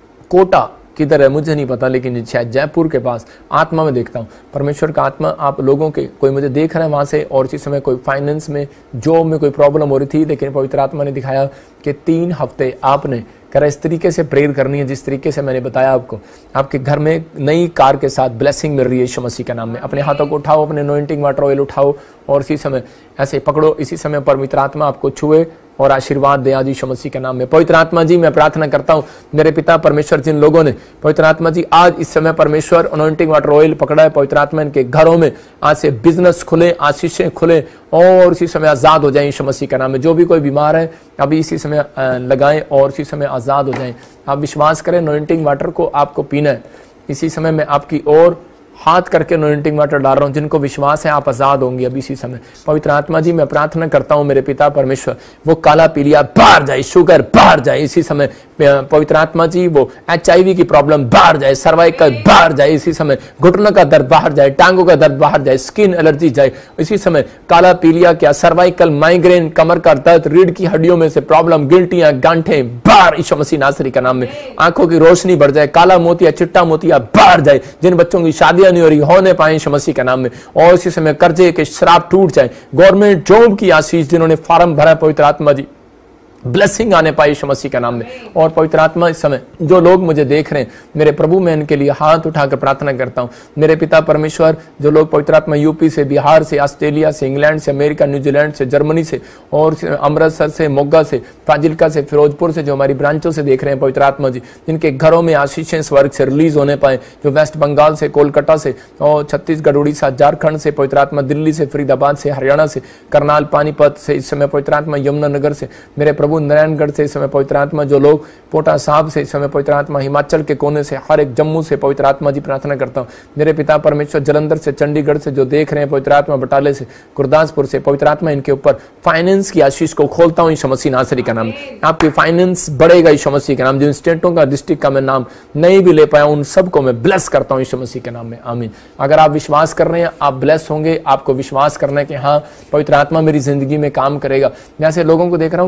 कोटा किधर है मुझे नहीं पता, लेकिन शायद जयपुर के पास आत्मा में देखता हूँ परमेश्वर का आत्मा आप लोगों के, कोई मुझे देख रहा है वहाँ से। और इसी समय कोई फाइनेंस में जॉब में कोई प्रॉब्लम हो रही थी, लेकिन पवित्र आत्मा ने दिखाया कि 3 हफ्ते आपने कह रहा इस तरीके से प्रेयर करनी है जिस तरीके से मैंने बताया आपको। आपके घर में नई कार के साथ ब्लेसिंग मिल रही है यीशु मसीह के नाम में। अपने हाथों को उठाओ, अपने अनॉइंटिंग वाटर ऑयल उठाओ और इसी समय ऐसे पकड़ो, इसी समय पवित्र आत्मा आपको छुए और आशीर्वाद दे आज यीशु मसीह के नाम में। पवित्र आत्मा जी मैं प्रार्थना करता हूं मेरे पिता परमेश्वर, जिन लोगों ने पवित्र आत्मा जी आज इस समय परमेश्वर अनॉइंटिंग वाटर ऑयल पकड़ा है, पवित्र आत्मा इनके घरों में आज से बिजनेस खुले, आशीषें खुले और इसी समय आजाद हो जाए यीशु मसीह के नाम में। जो भी कोई बीमार है अभी इसी समय लगाएं और इसी समय आजाद हो जाएं। आप विश्वास करें अनॉइंटिंग वाटर को आपको पीना है। इसी समय मैं आपकी ओर हाथ करके अनॉइंटिंग वाटर डाल रहा हूं, जिनको विश्वास है आप आजाद होंगे अभी इसी समय। पवित्र आत्मा जी मैं प्रार्थना करता हूं मेरे पिता परमेश्वर, वो काला पीलिया बाहर जाए, शुगर बाहर जाए इसी समय। पवित्र आत्मा जी वो HIV की प्रॉब्लम बाहर जाए, सर्वाइकल बाहर जाए इसी समय, घुटनों का दर्द बाहर जाए, टांगों का दर्द बाहर जाए, स्किन एलर्जी जाए इसी समय। काला पीलिया क्या, सर्वाइकल, माइग्रेन, कमर का दर्द, रीढ़ की हड्डियों में से प्रॉब्लम, गिल्टियां, गांठे बाहर यीशु मसीह नासरी का नाम में। आंखों की रोशनी बढ़ जाए, काला मोतिया, चिट्टा मोतिया बाहर जाए। जिन बच्चों की शादियां नहीं हो रही होने पाए यीशु मसीह के नाम में, और इसी समय कर्जे के श्राप टूट जाए। गवर्नमेंट जॉब की आशीष जिन्होंने फॉर्म भरा पवित्र आत्मा जी ब्लेसिंग आने पाए यीशु मसीह के नाम में। और पवित्र आत्मा इस समय जो लोग मुझे देख रहे हैं मेरे प्रभु, मैं इनके लिए हाथ उठाकर प्रार्थना करता हूं मेरे पिता परमेश्वर। जो लोग पवित्र आत्मा यूपी से, बिहार से, ऑस्ट्रेलिया से, इंग्लैंड से, अमेरिका, न्यूजीलैंड से, जर्मनी से और अमृतसर से, मोगा से, फाजिल्का से, फिरोजपुर से, जो हमारी ब्रांचों से देख रहे हैं पवित्र आत्मा जी, जिनके घरों में आशीषें स्वर्ग से रिलीज होने पाए, जो वेस्ट बंगाल से, कोलकाता से और छत्तीसगढ़, उड़ीसा, झारखंड से, पवित्र आत्मा दिल्ली से, फरीदाबाद से, हरियाणा से, करनाल, पानीपत से, इस समय पवित्र आत्मा यमुनानगर से, मेरे प्रभु नारायणगढ़ से इस समय पवित्र आत्मा, जो लोग पोटा साहब से इस समय पवित्र आत्मा, हिमाचल के कोने से, हर एक जम्मू से पवित्र आत्मा जी प्रार्थना करता हूं मेरे पिता परमेश्वर। जलंधर से, चंडीगढ़ से जो देख रहे हैं पवित्र आत्मा, बटाले से, गुरदासपुर से, पवित्र आत्मा इनके ऊपर फाइनेंस की आशीष को खोलता हूं यीशु मसीह नासरी का नाम। आपकी फाइनेंस बढ़ेगा यीशु मसीह के नाम। जिन स्टेटों का, डिस्ट्रिक्ट का मैं नाम नहीं भी ले पाया उन सबको मैं ब्लेस करता हूं यीशु मसीह के नाम में, आमीन। अगर आप विश्वास कर रहे हैं आप ब्लेस होंगे। आपको विश्वास करना है कि हाँ पवित्र आत्मा मेरी जिंदगी में काम करेगा। मैं ऐसे लोगों को देख रहा हूं कि उनके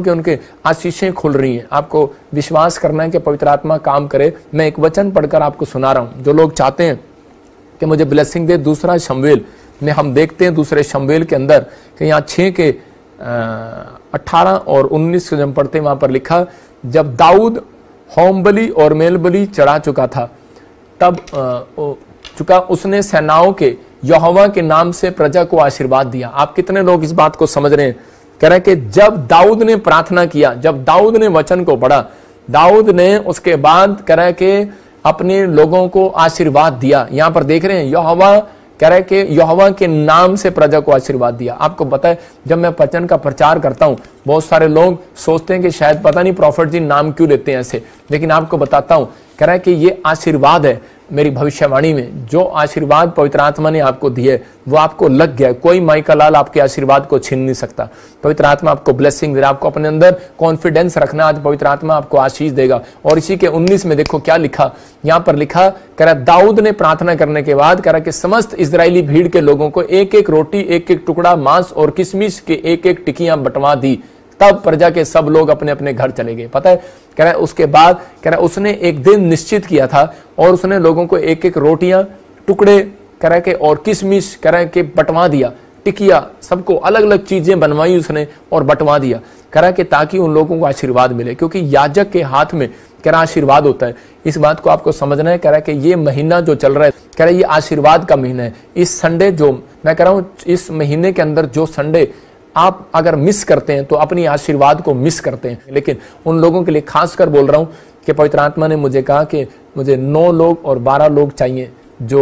आशीषें खुल रही हैं। आपको विश्वास करना है कि पवित्र आत्मा काम करे। मैं एक वचन पढ़कर आपको सुना रहा हूं। जो लोग चाहते हैं कि मुझे ब्लेसिंग दे, दूसरा शमूएल में हम देखते हैं, दूसरे शमूएल के अंदर कि यहाँ 6 के 18 और 19 जब पढ़ते हैं, वहां पर लिखा, जब दाऊद होम बलि और मेल बलि चढ़ा चुका था, तब उसने सेनाओं के यहोवा के नाम से प्रजा को आशीर्वाद दिया। आप कितने लोग इस बात को समझ रहे हैं? कह रहे कि जब दाऊद ने प्रार्थना किया, जब दाऊद ने वचन को पढ़ा, दाऊद ने उसके बाद कह रहे कि अपने लोगों को आशीर्वाद दिया। यहां पर देख रहे हैं यहोवा, कह रहे कि यहोवा के नाम से प्रजा को आशीर्वाद दिया। आपको पता है, जब मैं वचन का प्रचार करता हूं, बहुत सारे लोग सोचते हैं कि शायद पता नहीं प्रॉफिट जी नाम क्यों लेते हैं ऐसे, लेकिन आपको बताता हूं, कह रहा है कि ये आशीर्वाद है। मेरी भविष्यवाणी में जो आशीर्वाद पवित्र आत्मा ने आपको दिए वो आपको लग गया। कोई माई का लाल आपके आशीर्वाद को छीन नहीं सकता। पवित्र आत्मा आपको ब्लेसिंग दे रहा है। आपको अपने अंदर कॉन्फिडेंस रखना, आज पवित्र आत्मा आपको आशीष देगा। और इसी के 19 में देखो क्या लिखा, यहां पर लिखा, कह रहा दाऊद ने प्रार्थना करने के बाद कह रहा कि समस्त इजरायली भीड़ के लोगों को एक एक रोटी, एक एक टुकड़ा मांस और किशमिश के एक एक टिकियां बंटवा दी। तब प्रजा के सब लोग अपने अपने घर चले गए। पता है, कह रहा है उसके बाद कह रहा है उसने एक दिन निश्चित किया था और उसने लोगों को एक एक रोटियां, टुकड़े कह रहा है कि और किशमिश कह रहा है कि बंटवा दिया, टिकिया, सबको अलग अलग चीजें बनवाई उसने और बंटवा दिया। कह रहा है कि ताकि उन लोगों को आशीर्वाद मिले, क्योंकि याजक के हाथ में कह रहा आशीर्वाद होता है। इस बात को आपको समझना है। कह रहा है कि ये महीना जो चल रहा है, कह रहा है ये आशीर्वाद का महीना है। इस संडे जो मैं कह रहा हूं, इस महीने के अंदर जो संडे आप अगर मिस करते हैं तो अपनी आशीर्वाद को मिस करते हैं। लेकिन उन लोगों के लिए खासकर बोल रहा हूं कि पवित्र आत्मा ने मुझे कहा कि मुझे 9 लोग और 12 लोग चाहिए जो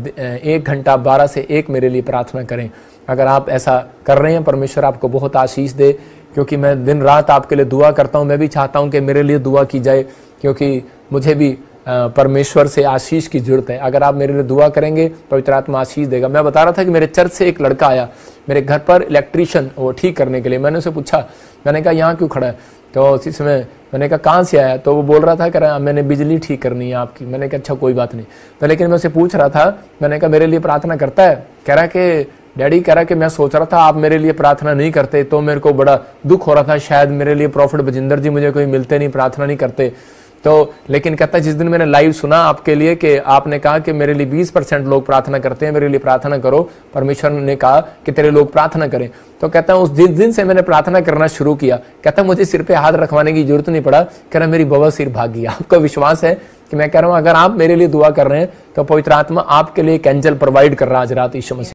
1 घंटा 12 से 1 मेरे लिए प्रार्थना करें। अगर आप ऐसा कर रहे हैं, परमेश्वर आपको बहुत आशीष दे, क्योंकि मैं दिन रात आपके लिए दुआ करता हूं। मैं भी चाहता हूं कि मेरे लिए दुआ की जाए, क्योंकि मुझे भी परमेश्वर से आशीष की जरूरत है। अगर आप मेरे लिए दुआ करेंगे, पवित्र आत्मा आशीष देगा। मैं बता रहा था कि मेरे चर्च से एक लड़का आया मेरे घर पर इलेक्ट्रिशियन वो ठीक करने के लिए। मैंने उसे पूछा, मैंने कहा यहाँ क्यों खड़ा है? तो उसी समय मैंने कहा कहाँ से आया? तो वो बोल रहा था, कह रहा मैंने बिजली ठीक करनी है आपकी। मैंने कहा अच्छा कोई बात नहीं। तो लेकिन मैं उसे पूछ रहा था, मैंने कहा मेरे लिए प्रार्थना करता है? कह रहा कि डैडी, कह रहा कि मैं सोच रहा था आप मेरे लिए प्रार्थना नहीं करते, तो मेरे को बड़ा दुख हो रहा था, शायद मेरे लिए प्रॉफिट बजिंदर जी मुझे कोई मिलते नहीं, प्रार्थना नहीं करते। तो लेकिन कहता है जिस दिन मैंने लाइव सुना आपके लिए कि आपने कहा कि मेरे लिए 20% लोग प्रार्थना करते हैं, मेरे लिए प्रार्थना करो, परमेश्वर ने कहा कि तेरे लोग प्रार्थना करें। तो कहता है उस दिन से मैंने प्रार्थना करना शुरू किया। कहता है मुझे सिर पे हाथ रखवाने की जरूरत नहीं पड़ा। कह रहा मेरी बवासीर भाग गया। आपको विश्वास है कि मैं कह रहा हूं अगर आप मेरे लिए दुआ कर रहे हैं तो पवित्र आत्मा आपके लिए एक एंजल प्रोवाइड कर रहा है आज रात यीशु मसीह।